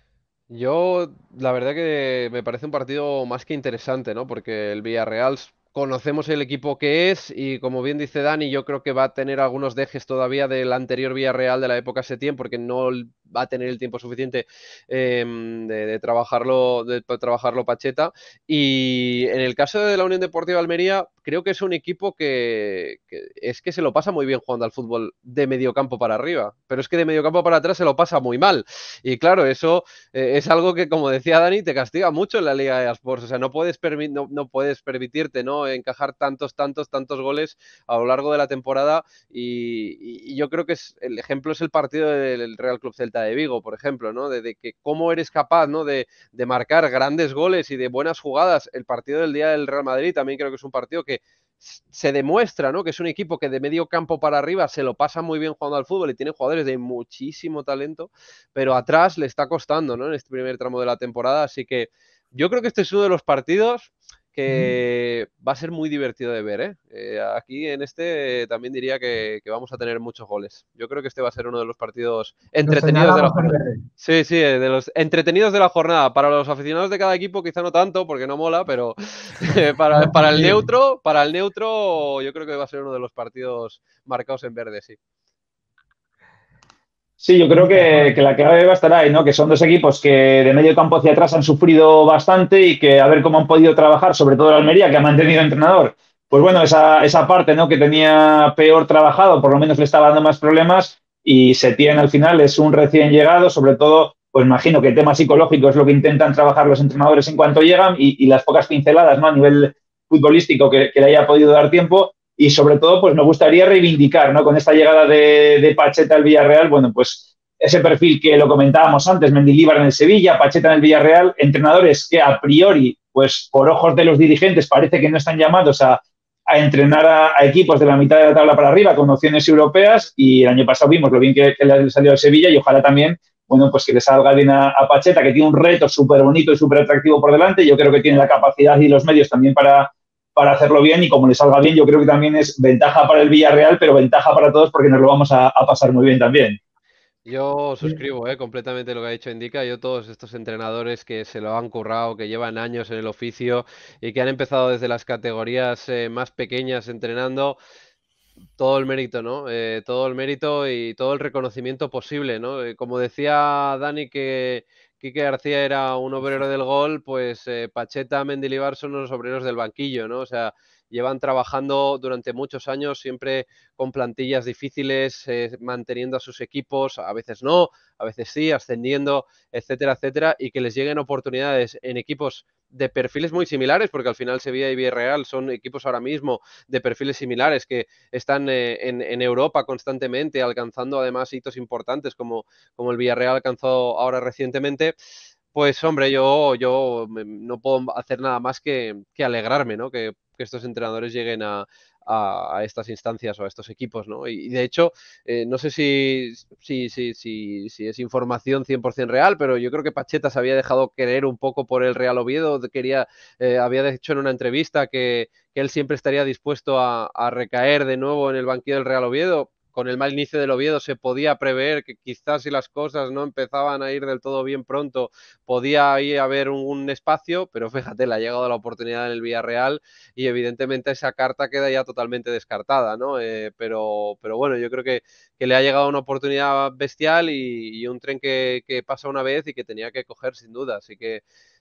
Yo, la verdad que me parece un partido más que interesante, ¿no? Porque el Villarreal s- conocemos el equipo que es y como bien dice Dani, yo creo que va a tener algunos dejes todavía del anterior Villarreal de la época Setién, porque no l- va a tener el tiempo suficiente em, de, de trabajarlo, de, pa- trabajarlo Pacheta. Y en el caso de la Unión Deportiva Almería, creo que es un equipo que, que es que se lo pasa muy bien jugando al fútbol de mediocampo para arriba, pero es que de mediocampo para atrás se lo pasa muy mal. Y claro, eso eh, es algo que, como decía Dani, te castiga mucho en la Liga de Esports. O sea, no puedes, permi no, no puedes permitirte, ¿no?, encajar tantos, tantos, tantos goles a lo largo de la temporada. Y, y yo creo que es, el ejemplo es el partido del Real Club Celta de Vigo, por ejemplo, ¿no? De, de que cómo eres capaz, ¿no?, de, de marcar grandes goles y de buenas jugadas. El partido del día del Real Madrid también creo que es un partido que se demuestra, ¿no?, que es un equipo que de medio campo para arriba se lo pasa muy bien jugando al fútbol y tiene jugadores de muchísimo talento, pero atrás le está costando, ¿no?, en este primer tramo de la temporada. Así que yo creo que este es uno de los partidos que va a ser muy divertido de ver, ¿eh? Eh, aquí en este eh, también diría que, que vamos a tener muchos goles. Yo creo que este va a ser uno de los partidos Lo entretenidos de la señalamos en jornada. verde. Sí, sí, eh, de los entretenidos de la jornada. Para los aficionados de cada equipo quizá no tanto, porque no mola, pero para, para el Sí. neutro, para el neutro, yo creo que va a ser uno de los partidos marcados en verde, sí. Sí, yo creo que, Mejor. que la clave va a estar ahí, ¿no? Que son dos equipos que de medio campo hacia atrás han sufrido bastante y que a ver cómo han podido trabajar, sobre todo el Almería, que ha mantenido entrenador. Pues bueno, esa, esa parte, ¿no?, que tenía peor trabajado, por lo menos le estaba dando más problemas y Setién al final es un recién llegado, sobre todo, pues imagino que el tema psicológico es lo que intentan trabajar los entrenadores en cuanto llegan y, y las pocas pinceladas, ¿no?, a nivel futbolístico que, que le haya podido dar tiempo. Y sobre todo, pues me gustaría reivindicar, ¿no?, con esta llegada de, de Pacheta al Villarreal, bueno, pues ese perfil que lo comentábamos antes, Mendilibar en el Sevilla, Pacheta en el Villarreal, entrenadores que a priori, pues por ojos de los dirigentes, parece que no están llamados a, a entrenar a, a, equipos de la mitad de la tabla para arriba con opciones europeas, y el año pasado vimos lo bien que, que le salió al Sevilla y ojalá también, bueno, pues que le salga bien a, a Pacheta, que tiene un reto súper bonito y súper atractivo por delante. Yo creo que tiene la capacidad y los medios también para, para hacerlo bien, y como le salga bien, yo creo que también es ventaja para el Villarreal, pero ventaja para todos porque nos lo vamos a, a pasar muy bien también. Yo suscribo, eh, completamente lo que ha dicho Indica. Yo todos estos entrenadores que se lo han currado, que llevan años en el oficio y que han empezado desde las categorías eh, más pequeñas entrenando, todo el mérito, ¿no? Eh, todo el mérito y todo el reconocimiento posible, ¿no? Eh, como decía Dani que Quique García era un obrero del gol, pues eh, Pacheta, Mendilibar son los obreros del banquillo, ¿no? O sea, llevan trabajando durante muchos años, siempre con plantillas difíciles, eh, manteniendo a sus equipos, a veces no, a veces sí, ascendiendo, etcétera, etcétera, y que les lleguen oportunidades en equipos de perfiles muy similares, porque al final Sevilla y Villarreal son equipos ahora mismo de perfiles similares que están eh, en, en, Europa constantemente, alcanzando además hitos importantes como, como el Villarreal alcanzó ahora recientemente. Pues hombre, yo, yo no puedo hacer nada más que, que alegrarme, ¿no? Que, que estos entrenadores lleguen a, a, a, estas instancias o a estos equipos, ¿no? Y, y de hecho, eh, no sé si, si, si, si, si es información cien por cien real, pero yo creo que Pacheta se había dejado querer un poco por el Real Oviedo, quería, eh, había dicho en una entrevista que, que él siempre estaría dispuesto a, a recaer de nuevo en el banquillo del Real Oviedo. Con el mal inicio del Oviedo se podía prever que quizás si las cosas no empezaban a ir del todo bien pronto, podía ahí haber un, un espacio, pero fíjate, le ha llegado la oportunidad en el Villarreal y evidentemente esa carta queda ya totalmente descartada, ¿no? Eh, pero, pero bueno, yo creo que, que le ha llegado una oportunidad bestial y, y un tren que, que pasa una vez y que tenía que coger sin duda, así que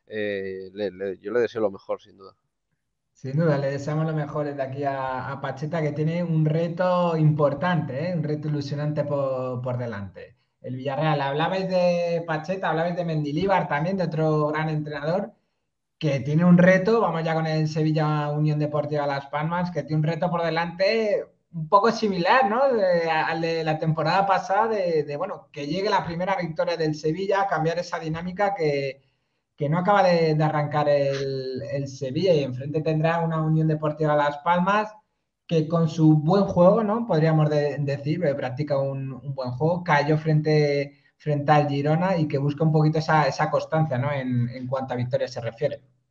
eh, le, le, yo le deseo lo mejor, sin duda. Sin duda, le deseamos lo mejor desde aquí a, a Pacheta, que tiene un reto importante, ¿eh? Un reto ilusionante por, por delante. El Villarreal, hablabais de Pacheta, hablabais de Mendilíbar también, de otro gran entrenador, que tiene un reto, vamos ya con el Sevilla Unión Deportiva Las Palmas, que tiene un reto por delante un poco similar, ¿no? De- al de la temporada pasada, de, de, bueno, que llegue la primera victoria del Sevilla, cambiar esa dinámica que, que no acaba de, de arrancar el, el Sevilla, y enfrente tendrá una Unión Deportiva Las Palmas que con su buen juego, ¿no? Podríamos de- decir, que practica un, un buen juego, cayó frente, frente al Girona y que busca un poquito esa, esa constancia, ¿no? En, en cuanto a victorias se refiere.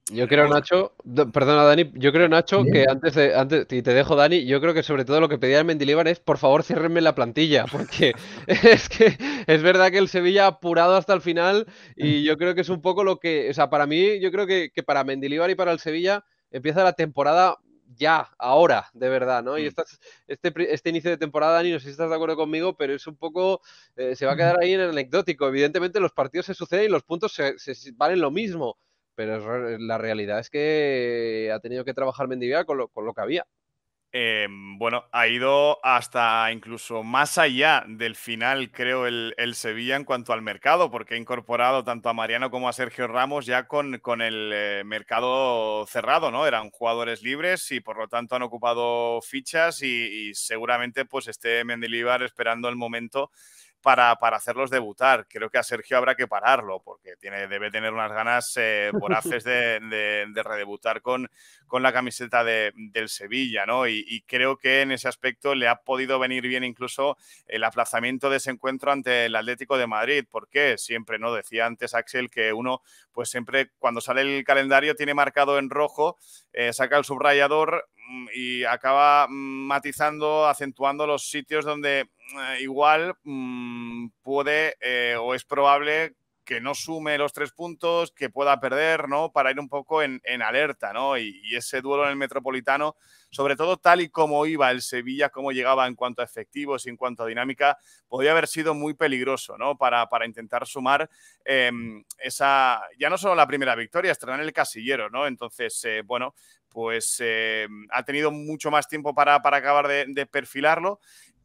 Yo creo, Nacho, d- perdona Dani, yo creo, Nacho, que ¿Sí? antes de, antes, y te dejo, Dani, yo creo que sobre todo lo que pedía el Mendilibar es, por favor, ciérrenme la plantilla, porque es que es verdad que el Sevilla ha apurado hasta el final y yo creo que es un poco lo que, o sea, para mí, yo creo que, que para Mendilibar y para el Sevilla empieza la temporada ya, ahora, de verdad, ¿no? Y Mm. estas- este, pri- este inicio de temporada, Dani, no sé si estás de acuerdo conmigo, pero es un poco, eh, se va a quedar ahí en el anecdótico. Evidentemente los partidos se suceden y los puntos se, se- valen lo mismo. Pero es re- la realidad es que ha tenido que trabajar Mendividal con lo, con lo que había. Eh, bueno, ha ido hasta incluso más allá del final, creo, el, el Sevilla en cuanto al mercado, porque ha incorporado tanto a Mariano como a Sergio Ramos ya con, con el eh, mercado cerrado, ¿no? Eran jugadores libres y por lo tanto han ocupado fichas y, y seguramente pues esté Mendilibar esperando el momento para, para hacerlos debutar. Creo que a Sergio habrá que pararlo porque tiene, debe tener unas ganas eh, voraces de, de, de redebutar con, con la camiseta de, del Sevilla, ¿no? Y, y creo que en ese aspecto le ha podido venir bien incluso el aplazamiento de ese encuentro ante el Atlético de Madrid. ¿Por qué? Siempre, ¿no? Decía antes Axel que uno, pues siempre cuando sale el calendario tiene marcado en rojo, eh, saca el subrayador y acaba matizando, acentuando los sitios donde eh, igual mmm, puede eh, o es probable que no sume los tres puntos, que pueda perder, ¿no? Para ir un poco en, en alerta, ¿no? Y, y ese duelo en el Metropolitano, sobre todo tal y como iba el Sevilla, cómo llegaba en cuanto a efectivos y en cuanto a dinámica, podía haber sido muy peligroso, ¿no? Para, para intentar sumar eh, esa, ya no solo la primera victoria, estrenar el casillero, ¿no? Entonces, eh, bueno, pues eh, ha tenido mucho más tiempo para, para acabar de, de perfilarlo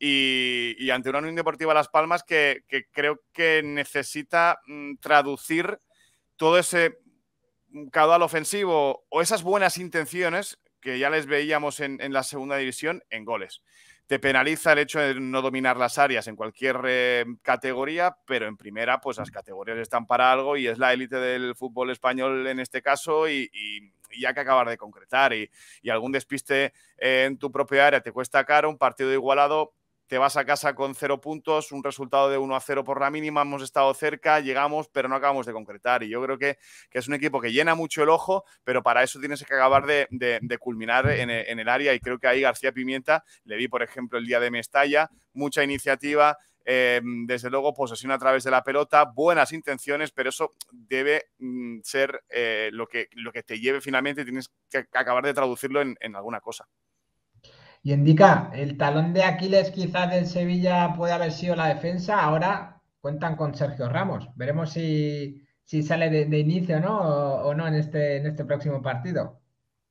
y, y ante una Unión Deportiva Las Palmas que, que creo que necesita mm, traducir todo ese caudal ofensivo o esas buenas intenciones que ya les veíamos en, en la segunda división en goles. Te penaliza el hecho de no dominar las áreas en cualquier eh, categoría, pero en primera, pues las categorías están para algo y es la élite del fútbol español en este caso y, y, y hay que acabar de concretar. Y, y algún despiste eh, en tu propia área te cuesta caro, un partido igualado, te vas a casa con cero puntos, un resultado de uno a cero por la mínima, hemos estado cerca, llegamos, pero no acabamos de concretar. Y yo creo que, que es un equipo que llena mucho el ojo, pero para eso tienes que acabar de, de, de culminar en, en el área. Y creo que ahí García Pimienta, le vi, por ejemplo, el día de Mestalla, mucha iniciativa, eh, desde luego posesión a través de la pelota, buenas intenciones, pero eso debe mm, ser eh, lo, que, lo que te lleve finalmente, tienes que acabar de traducirlo en, en alguna cosa. Y indica, el talón de Aquiles quizás del Sevilla puede haber sido la defensa. Ahora cuentan con Sergio Ramos. Veremos si, si sale de, de inicio, ¿no? O, o no en este, en este próximo partido.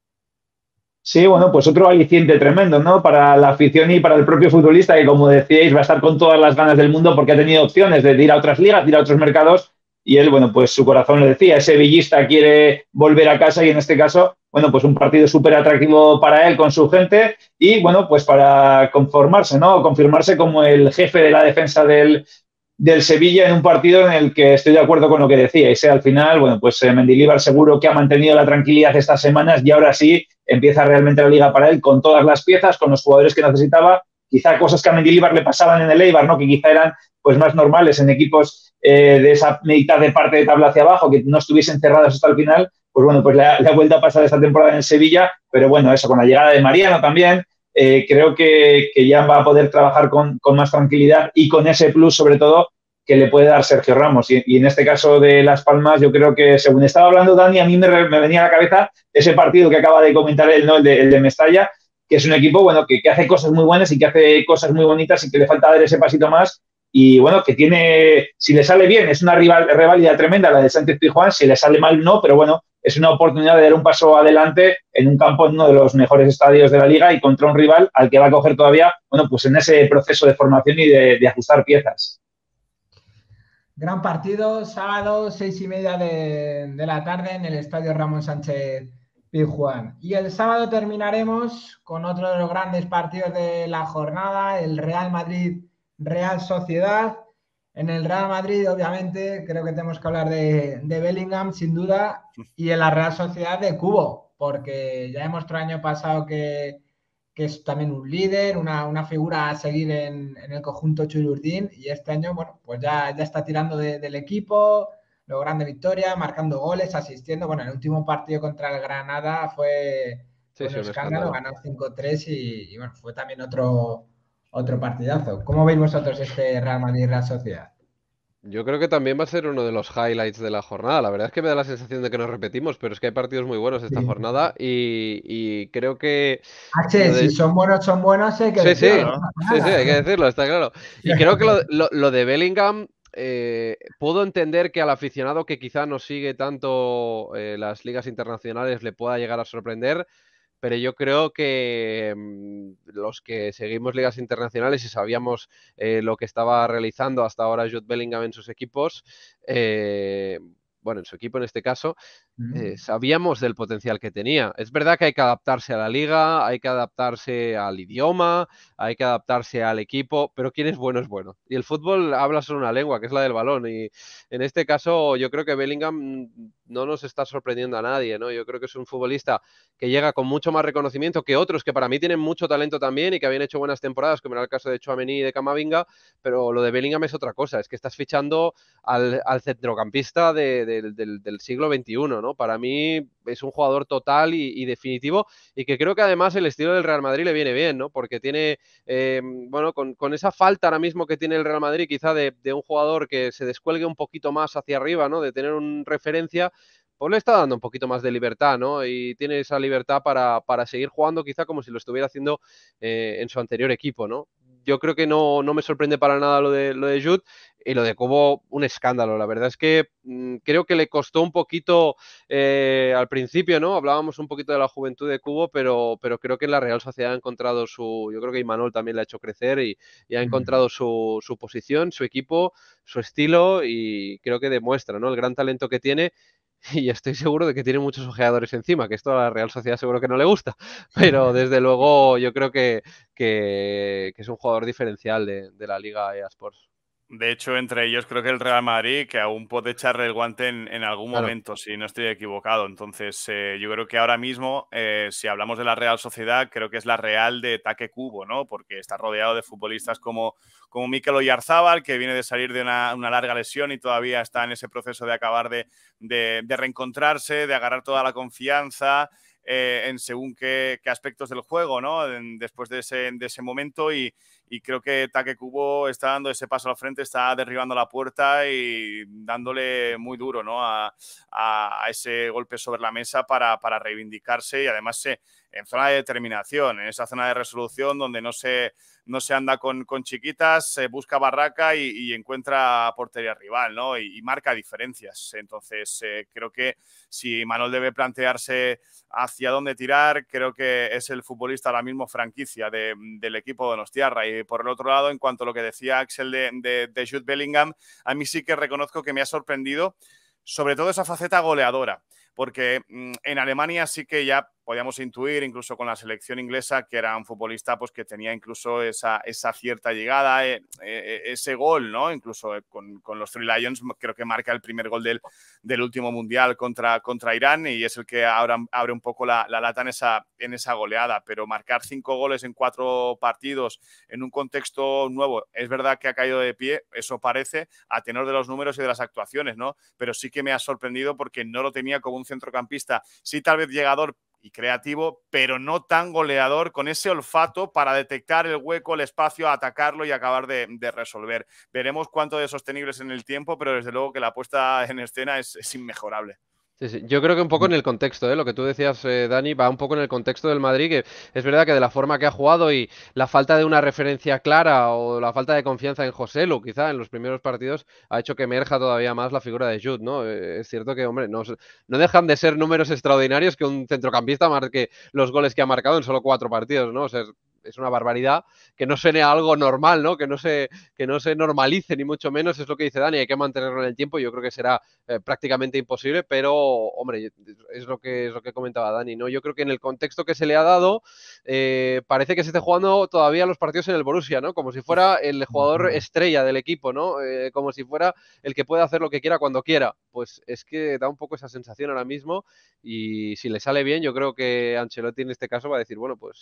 Sí, bueno, pues otro aliciente tremendo, ¿no? Para la afición y para el propio futbolista, que como decíais, va a estar con todas las ganas del mundo porque ha tenido opciones de ir a otras ligas, de ir a otros mercados, y él, bueno, pues su corazón lo decía, ese sevillista quiere volver a casa y en este caso, bueno, pues un partido súper atractivo para él con su gente y, bueno, pues para conformarse, ¿no? Confirmarse como el jefe de la defensa del, del Sevilla en un partido en el que estoy de acuerdo con lo que decíais. ¿eh? Al final, bueno, pues eh, Mendilibar seguro que ha mantenido la tranquilidad estas semanas y ahora sí empieza realmente la liga para él con todas las piezas, con los jugadores que necesitaba, quizá cosas que a Mendilibar le pasaban en el Eibar, ¿no? Que quizá eran pues más normales en equipos eh, de esa mitad de parte de tabla hacia abajo, que no estuviesen cerrados hasta el final, pues bueno, pues le ha, le ha vuelto a pasar esta temporada en el Sevilla, pero bueno, eso, con la llegada de Mariano también, eh, creo que, que, ya va a poder trabajar con, con, más tranquilidad y con ese plus, sobre todo, que le puede dar Sergio Ramos. Y, y en este caso de Las Palmas, yo creo que, según estaba hablando Dani, a mí me, me venía a la cabeza ese partido que acaba de comentar él, ¿no? el, de, el de Mestalla, que es un equipo bueno, que, que hace cosas muy buenas y que hace cosas muy bonitas y que le falta dar ese pasito más. Y bueno, que tiene, si le sale bien, es una rival, rivalidad tremenda la de Sánchez Pizjuán, si le sale mal, no, pero bueno, es una oportunidad de dar un paso adelante en un campo en uno de los mejores estadios de la liga y contra un rival al que va a coger todavía, bueno, pues en ese proceso de formación y de, de ajustar piezas. Gran partido, sábado, seis y media de, de la tarde en el Estadio Ramón Sánchez Pizjuán. Y el sábado terminaremos con otro de los grandes partidos de la jornada, el Real Madrid-Real Sociedad. En el Real Madrid, obviamente, creo que tenemos que hablar de, de Bellingham, sin duda, y en la Real Sociedad de Cubo, porque ya demostró el año pasado que, que es también un líder, una, una figura a seguir en, en el conjunto Chururdín, y este año, bueno, pues ya, ya está tirando de, del equipo, logrando victoria, marcando goles, asistiendo. Bueno, el último partido contra el Granada fue, Sí, fue sí, un un escándalo, escándalo. ganó cinco tres y, y, bueno, fue también otro, otro partidazo. ¿Cómo veis vosotros este Real Madrid-Real Sociedad? Yo creo que también va a ser uno de los highlights de la jornada. La verdad es que me da la sensación de que nos repetimos, pero es que hay partidos muy buenos esta Sí. jornada y, y creo que H, lo si de... son buenos, son buenos, hay que Sí, sí, decirlo, no Claro. pasa sí, sí, hay que nada. decirlo, está claro. Y creo que lo, lo- lo de Bellingham, eh, puedo entender que al aficionado que quizá no sigue tanto eh, las ligas internacionales le pueda llegar a sorprender, pero yo creo que mm, los que seguimos ligas internacionales y sabíamos eh, lo que estaba realizando hasta ahora Jude Bellingham en sus equipos, eh, bueno, en su equipo en este caso, eh, Mm. sabíamos del potencial que tenía. Es verdad que hay que adaptarse a la liga, hay que adaptarse al idioma, hay que adaptarse al equipo, pero quien es bueno es bueno. Y el fútbol habla solo una lengua, que es la del balón. Y en este caso yo creo que Bellingham no nos está sorprendiendo a nadie, ¿no? Yo creo que es un futbolista que llega con mucho más reconocimiento que otros que para mí tienen mucho talento también y que habían hecho buenas temporadas, como era el caso de Tchouaméni y de Camavinga, pero lo de Bellingham es otra cosa, es que estás fichando al, al centrocampista de, de, del, del siglo veintiuno, ¿no? Para mí es un jugador total y, y, definitivo y que creo que además el estilo del Real Madrid le viene bien, ¿no? Porque tiene, eh, bueno, con, con, esa falta ahora mismo que tiene el Real Madrid, quizá de, de un jugador que se descuelgue un poquito más hacia arriba, ¿no? De tener una referencia, pues le está dando un poquito más de libertad, ¿no? Y tiene esa libertad para, para seguir jugando quizá como si lo estuviera haciendo eh, en su anterior equipo, ¿no? Yo creo que no, no me sorprende para nada lo de, lo de Jude y lo de Kubo, un escándalo. La verdad es que mmm, creo que le costó un poquito eh, al principio, ¿no? Hablábamos un poquito de la juventud de Kubo, pero, pero creo que en la Real Sociedad ha encontrado su... Yo creo que Imanol también le ha hecho crecer y, y ha Mm. encontrado su, su posición, su equipo, su estilo y creo que demuestra, ¿no? El gran talento que tiene. Y estoy seguro de que tiene muchos ojeadores encima, que esto a la Real Sociedad seguro que no le gusta, pero desde luego yo creo que, que, que es un jugador diferencial de, de la Liga E A Sports. De hecho, entre ellos creo que el Real Madrid, que aún puede echarle el guante en, en algún Claro. momento, si no estoy equivocado. Entonces, eh, yo creo que ahora mismo, eh, si hablamos de la Real Sociedad, creo que es la Real de Taque Kubo, ¿no? Porque está rodeado de futbolistas como, como Mikel Oyarzábal, que viene de salir de una, una larga lesión y todavía está en ese proceso de acabar de, de, de reencontrarse, de agarrar toda la confianza. Eh, en según qué, qué aspectos del juego, ¿no? En, después de ese, de ese momento y, y creo que Taque Kubo está dando ese paso al frente, está derribando la puerta y dándole muy duro, ¿no? a, a, a ese golpe sobre la mesa para, para reivindicarse y además se, en zona de determinación, en esa zona de resolución donde no se, no se anda con, con chiquitas, se busca barraca y, y encuentra portería rival, ¿no? Y, y marca diferencias. Entonces, eh, creo que si Manol debe plantearse hacia dónde tirar, creo que es el futbolista ahora mismo franquicia de, del equipo de Donostiarra. Y por el otro lado, en cuanto a lo que decía Axel de, de, de Jude Bellingham, a mí sí que reconozco que me ha sorprendido sobre todo esa faceta goleadora, porque mmm, en Alemania sí que ya podíamos intuir, incluso con la selección inglesa, que era un futbolista pues, que tenía incluso esa, esa cierta llegada, eh, eh, ese gol, ¿no? Incluso eh, con, con los Three Lions creo que marca el primer gol del, del último Mundial contra, contra Irán y es el que ahora abre un poco la, la lata en esa, en esa goleada, pero marcar cinco goles en cuatro partidos en un contexto nuevo, es verdad que ha caído de pie, eso parece, a tenor de los números y de las actuaciones, ¿no? Pero sí que me ha sorprendido porque no lo tenía como un centrocampista, sí tal vez llegador y creativo, pero no tan goleador, con ese olfato para detectar el hueco, el espacio, atacarlo y acabar de, de resolver. Veremos cuánto de sostenibles en el tiempo, pero desde luego que la puesta en escena es, es inmejorable. Sí, sí. Yo creo que un poco en el contexto, ¿eh? Lo que tú decías, eh, Dani, va un poco en el contexto del Madrid, que es verdad que de la forma que ha jugado y la falta de una referencia clara o la falta de confianza en Joselu, quizá en los primeros partidos, ha hecho que emerja todavía más la figura de Jude, ¿no? Eh, es cierto que, hombre, no, no dejan de ser números extraordinarios que un centrocampista marque los goles que ha marcado en solo cuatro partidos, ¿no? O sea, es, es una barbaridad, que no suene algo normal, ¿no? Que no se, que no se normalice, ni mucho menos, es lo que dice Dani, hay que mantenerlo en el tiempo, yo creo que será eh, prácticamente imposible, pero, hombre, es lo que es lo que comentaba Dani, ¿no? Yo creo que en el contexto que se le ha dado, eh, parece que se esté jugando todavía los partidos en el Borussia, ¿no? Como si fuera el jugador estrella del equipo, ¿no? Eh, como si fuera el que puede hacer lo que quiera cuando quiera. Pues es que da un poco esa sensación ahora mismo y si le sale bien, yo creo que Ancelotti en este caso va a decir, bueno, pues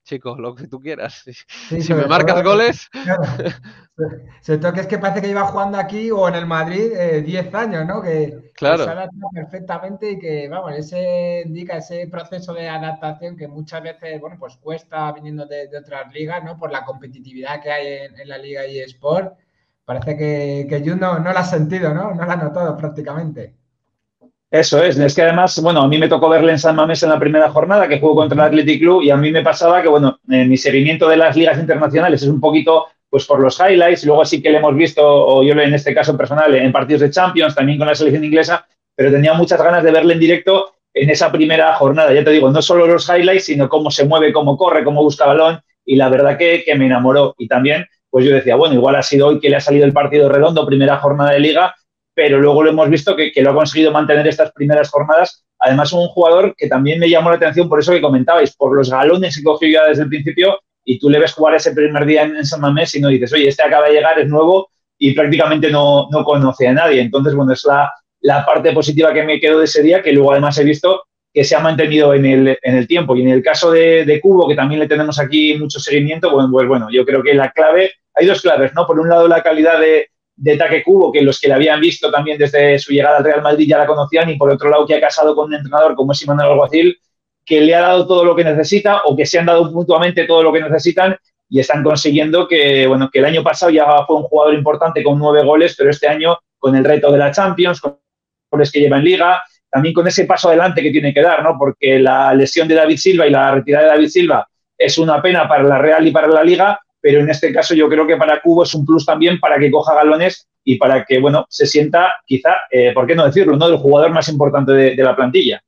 chico, lo que tú quieras. Si, Sí, si me sobre marcas todo, goles... claro. Sobre todo que es que parece que lleva jugando aquí o en el Madrid eh, diez años, ¿no? Que, que se Claro. adapta perfectamente y que, vamos, ese indica ese proceso de adaptación que muchas veces, bueno, pues cuesta viniendo de, de otras ligas, ¿no? Por la competitividad que hay en, en la Liga eSport. Parece que, que Jun no, no la ha sentido, ¿no? No la ha notado prácticamente. Eso es, es que además, bueno, a mí me tocó verle en San Mamés en la primera jornada, que jugó contra el Athletic Club, y a mí me pasaba que, bueno, eh, mi seguimiento de las ligas internacionales es un poquito, pues, por los highlights, luego sí que le hemos visto, o yo en este caso personal, en partidos de Champions, también con la selección inglesa, pero tenía muchas ganas de verle en directo en esa primera jornada. Ya te digo, no solo los highlights, sino cómo se mueve, cómo corre, cómo busca balón, y la verdad que, que me enamoró. Y también, pues yo decía, bueno, igual ha sido hoy que le ha salido el partido redondo, primera jornada de liga, pero luego lo hemos visto que, que lo ha conseguido mantener estas primeras jornadas. Además, un jugador que también me llamó la atención por eso que comentabais, por los galones que cogió ya desde el principio, y tú le ves jugar ese primer día en, en San Mamés y no dices, oye, este acaba de llegar, es nuevo y prácticamente no, no conoce a nadie. Entonces, bueno, es la, la parte positiva que me quedo de ese día, que luego además he visto que se ha mantenido en el, en el tiempo. Y en el caso de, de Cubo, que también le tenemos aquí mucho seguimiento, bueno, pues bueno, yo creo que la clave, hay dos claves, ¿no? Por un lado, la calidad de de Taque Cubo, que los que la habían visto también desde su llegada al Real Madrid ya la conocían, y por otro lado que ha casado con un entrenador como es Imanol Alguacil, que le ha dado todo lo que necesita o que se han dado mutuamente todo lo que necesitan y están consiguiendo que, bueno, que el año pasado ya fue un jugador importante con nueve goles, pero este año con el reto de la Champions, con los goles que lleva en Liga, también con ese paso adelante que tiene que dar, ¿no? Porque la lesión de David Silva y la retirada de David Silva es una pena para la Real y para la Liga, pero en este caso yo creo que para Cubo es un plus también para que coja galones y para que, bueno, se sienta quizá, eh, ¿por qué no decirlo?, ¿no?, el jugador más importante de, de la plantilla.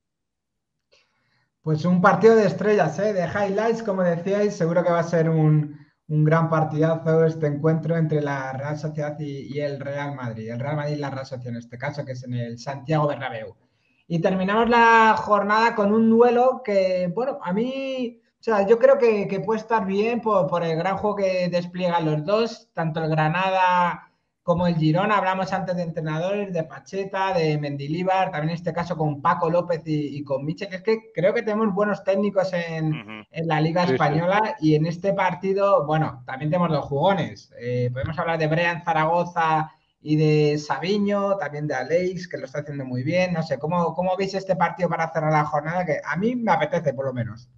Pues un partido de estrellas, ¿eh? De highlights, como decíais, seguro que va a ser un, un gran partidazo este encuentro entre la Real Sociedad y, y el Real Madrid. El Real Madrid y la Real Sociedad en este caso, que es en el Santiago Bernabéu. Y terminamos la jornada con un duelo que, bueno, a mí, o sea, yo creo que, que puede estar bien por, por el gran juego que despliegan los dos, tanto el Granada como el Girona. Hablamos antes de entrenadores, de Pacheta, de Mendilibar, también en este caso con Paco López y, y con Michel. Es que creo que tenemos buenos técnicos en, uh-huh. en la Liga sí, Española sí. Y en este partido, bueno, también tenemos dos jugones. Eh, podemos hablar de Brian Zaragoza y de Sabiño, también de Aleix, que lo está haciendo muy bien. No sé, ¿cómo, cómo veis este partido para cerrar la jornada? Que a mí me apetece, por lo menos.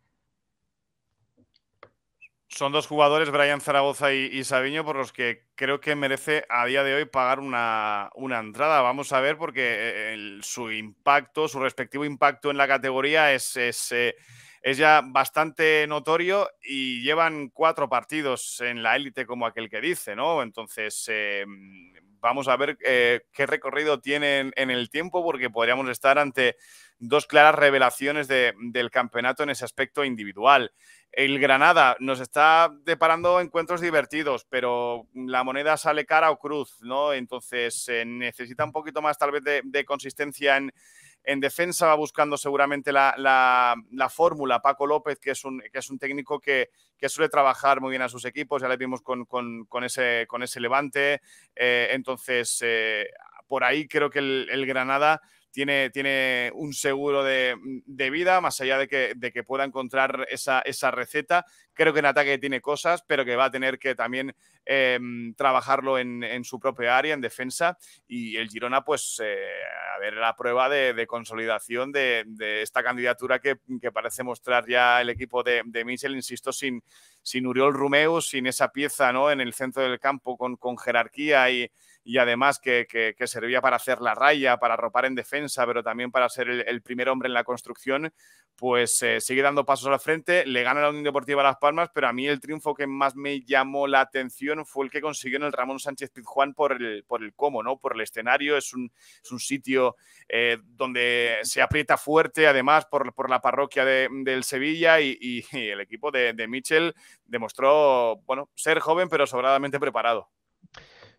Son dos jugadores, Brian Zaragoza y, y Sabiño, por los que creo que merece a día de hoy pagar una, una entrada. Vamos a ver, porque el, su impacto, su respectivo impacto en la categoría es, es, eh, es ya bastante notorio y llevan cuatro partidos en la élite, como aquel que dice, ¿no? Entonces, eh, vamos a ver eh, qué recorrido tienen en el tiempo, porque podríamos estar ante dos claras revelaciones de, del campeonato en ese aspecto individual. El Granada nos está deparando encuentros divertidos, pero la moneda sale cara o cruz, ¿no? Entonces eh, necesita un poquito más tal vez de, de consistencia en, en defensa. Va buscando seguramente la, la, la fórmula Paco López, que es un, que es un técnico que, que suele trabajar muy bien a sus equipos. Ya le vimos con, con, con, ese, con ese Levante. Eh, entonces, eh, por ahí creo que el, el Granada Tiene, tiene un seguro de, de vida, más allá de que, de que pueda encontrar esa, esa receta. Creo que en ataque tiene cosas, pero que va a tener que también eh, trabajarlo en, en su propia área, en defensa. Y el Girona, pues, eh, a ver la prueba de, de consolidación de, de esta candidatura que, que parece mostrar ya el equipo de, de Michel, insisto, sin, sin Uriol Romeu, sin esa pieza, ¿no?, en el centro del campo con, con jerarquía y y además que, que, que servía para hacer la raya, para arropar en defensa, pero también para ser el, el primer hombre en la construcción, pues eh, sigue dando pasos al frente. Le gana la Unión Deportiva Las Palmas, pero a mí el triunfo que más me llamó la atención fue el que consiguió en el Ramón Sánchez Pizjuán por el, por el cómo, ¿no? Por el escenario. Es un, es un sitio eh, donde se aprieta fuerte, además, por, por la parroquia de, del Sevilla y, y, y el equipo de, de Michel demostró, bueno, ser joven, pero sobradamente preparado.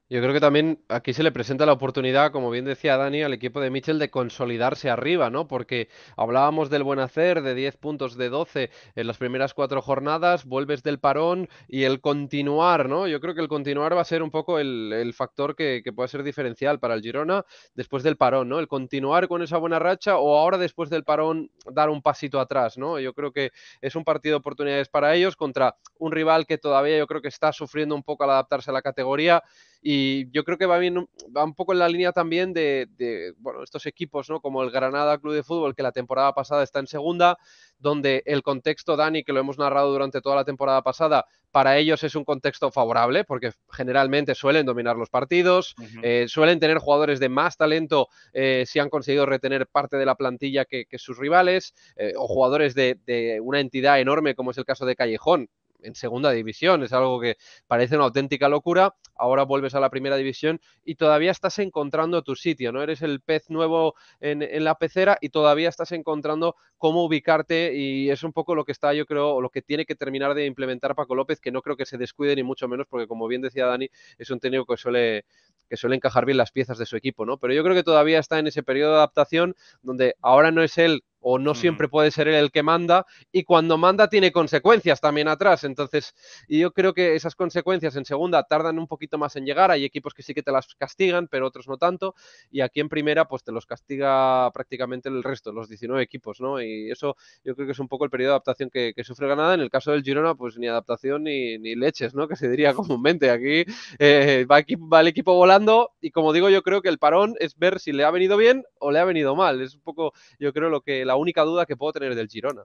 Yo creo que también aquí se le presenta la oportunidad, como bien decía Dani, al equipo de Mitchell de consolidarse arriba, ¿no? Porque hablábamos del buen hacer, de diez puntos de doce en las primeras cuatro jornadas, vuelves del parón y el continuar, ¿no? Yo creo que el continuar va a ser un poco el, el factor que, que puede ser diferencial para el Girona después del parón, ¿no? El continuar con esa buena racha o ahora después del parón dar un pasito atrás, ¿no? Yo creo que es un partido de oportunidades para ellos contra un rival que todavía yo creo que está sufriendo un poco al adaptarse a la categoría. Y yo creo que va bien, va un poco en la línea también de, de, bueno, estos equipos, ¿no? Como el Granada Club de Fútbol, que la temporada pasada está en segunda, donde el contexto, Dani, que lo hemos narrado durante toda la temporada pasada, para ellos es un contexto favorable, porque generalmente suelen dominar los partidos, uh-huh. eh, suelen tener jugadores de más talento eh, si han conseguido retener parte de la plantilla que, que sus rivales, eh, o jugadores de, de una entidad enorme, como es el caso de Callejón, en segunda división, es algo que parece una auténtica locura. Ahora vuelves a la primera división y todavía estás encontrando tu sitio, ¿no? Eres el pez nuevo en, en la pecera y todavía estás encontrando cómo ubicarte, y es un poco lo que está, yo creo, lo que tiene que terminar de implementar Paco López, que no creo que se descuide ni mucho menos, porque como bien decía Dani, es un técnico que suele, que suele encajar bien las piezas de su equipo, ¿no? Pero yo creo que todavía está en ese periodo de adaptación donde ahora no es él, o no siempre puede ser él el que manda, y cuando manda tiene consecuencias también atrás. Entonces, y yo creo que esas consecuencias en segunda tardan un poquito más en llegar. Hay equipos que sí que te las castigan, pero otros no tanto, y aquí en primera pues te los castiga prácticamente el resto, los diecinueve equipos, ¿no? Y eso yo creo que es un poco el periodo de adaptación que, que sufre Granada. En el caso del Girona, pues ni adaptación ni, ni leches, ¿no? Que se diría comúnmente. Aquí eh, va, equipo, va el equipo volando, y como digo, yo creo que el parón es ver si le ha venido bien o le ha venido mal. Es un poco, yo creo, lo que la única duda que puedo tener del Girona.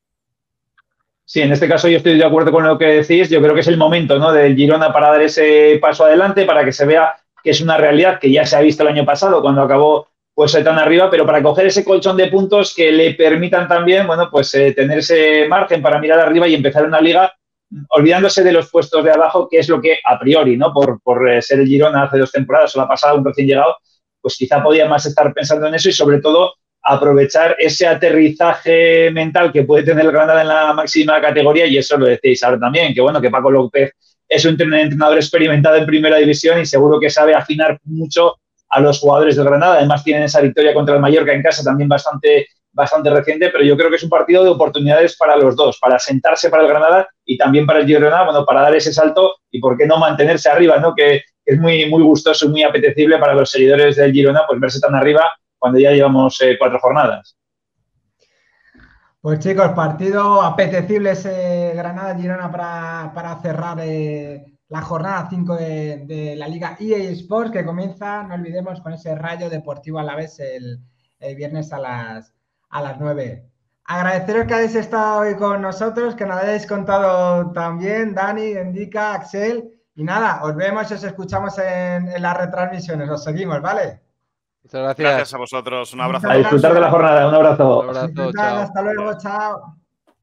Sí, en este caso yo estoy de acuerdo con lo que decís. Yo creo que es el momento, ¿no?, del Girona para dar ese paso adelante, para que se vea que es una realidad que ya se ha visto el año pasado cuando acabó pues tan arriba, pero para coger ese colchón de puntos que le permitan también, bueno, pues eh, tener ese margen para mirar arriba y empezar una liga olvidándose de los puestos de abajo, que es lo que a priori, ¿no?, por, por eh, ser el Girona hace dos temporadas o la pasada, un recién llegado, pues quizá podía más estar pensando en eso y sobre todo aprovechar ese aterrizaje mental que puede tener el Granada en la máxima categoría, y eso lo decís ahora también, que bueno, que Paco López es un entrenador experimentado en primera división y seguro que sabe afinar mucho a los jugadores del Granada. Además tienen esa victoria contra el Mallorca en casa también bastante, bastante reciente, pero yo creo que es un partido de oportunidades para los dos, para sentarse para el Granada y también para el Girona, bueno, para dar ese salto y por qué no mantenerse arriba, ¿no?, que es muy, muy gustoso y muy apetecible para los seguidores del Girona pues verse tan arriba cuando ya llevamos eh, cuatro jornadas. Pues chicos, partido apetecible ese Granada-Girona para, para cerrar eh, la jornada cinco de, de la Liga E A Sports, que comienza, no olvidemos, con ese Rayo Deportivo Alavés el, el viernes a las, a las nueve. Agradeceros que hayáis estado hoy con nosotros, que nos hayáis contado también, Dani, Endika, Axel, y nada, os vemos y os escuchamos en, en las retransmisiones, os seguimos, ¿vale? Muchas gracias. Gracias a vosotros. Un abrazo. A disfrutar de la jornada. Un abrazo. Un abrazo. Chao. Hasta luego. Chao.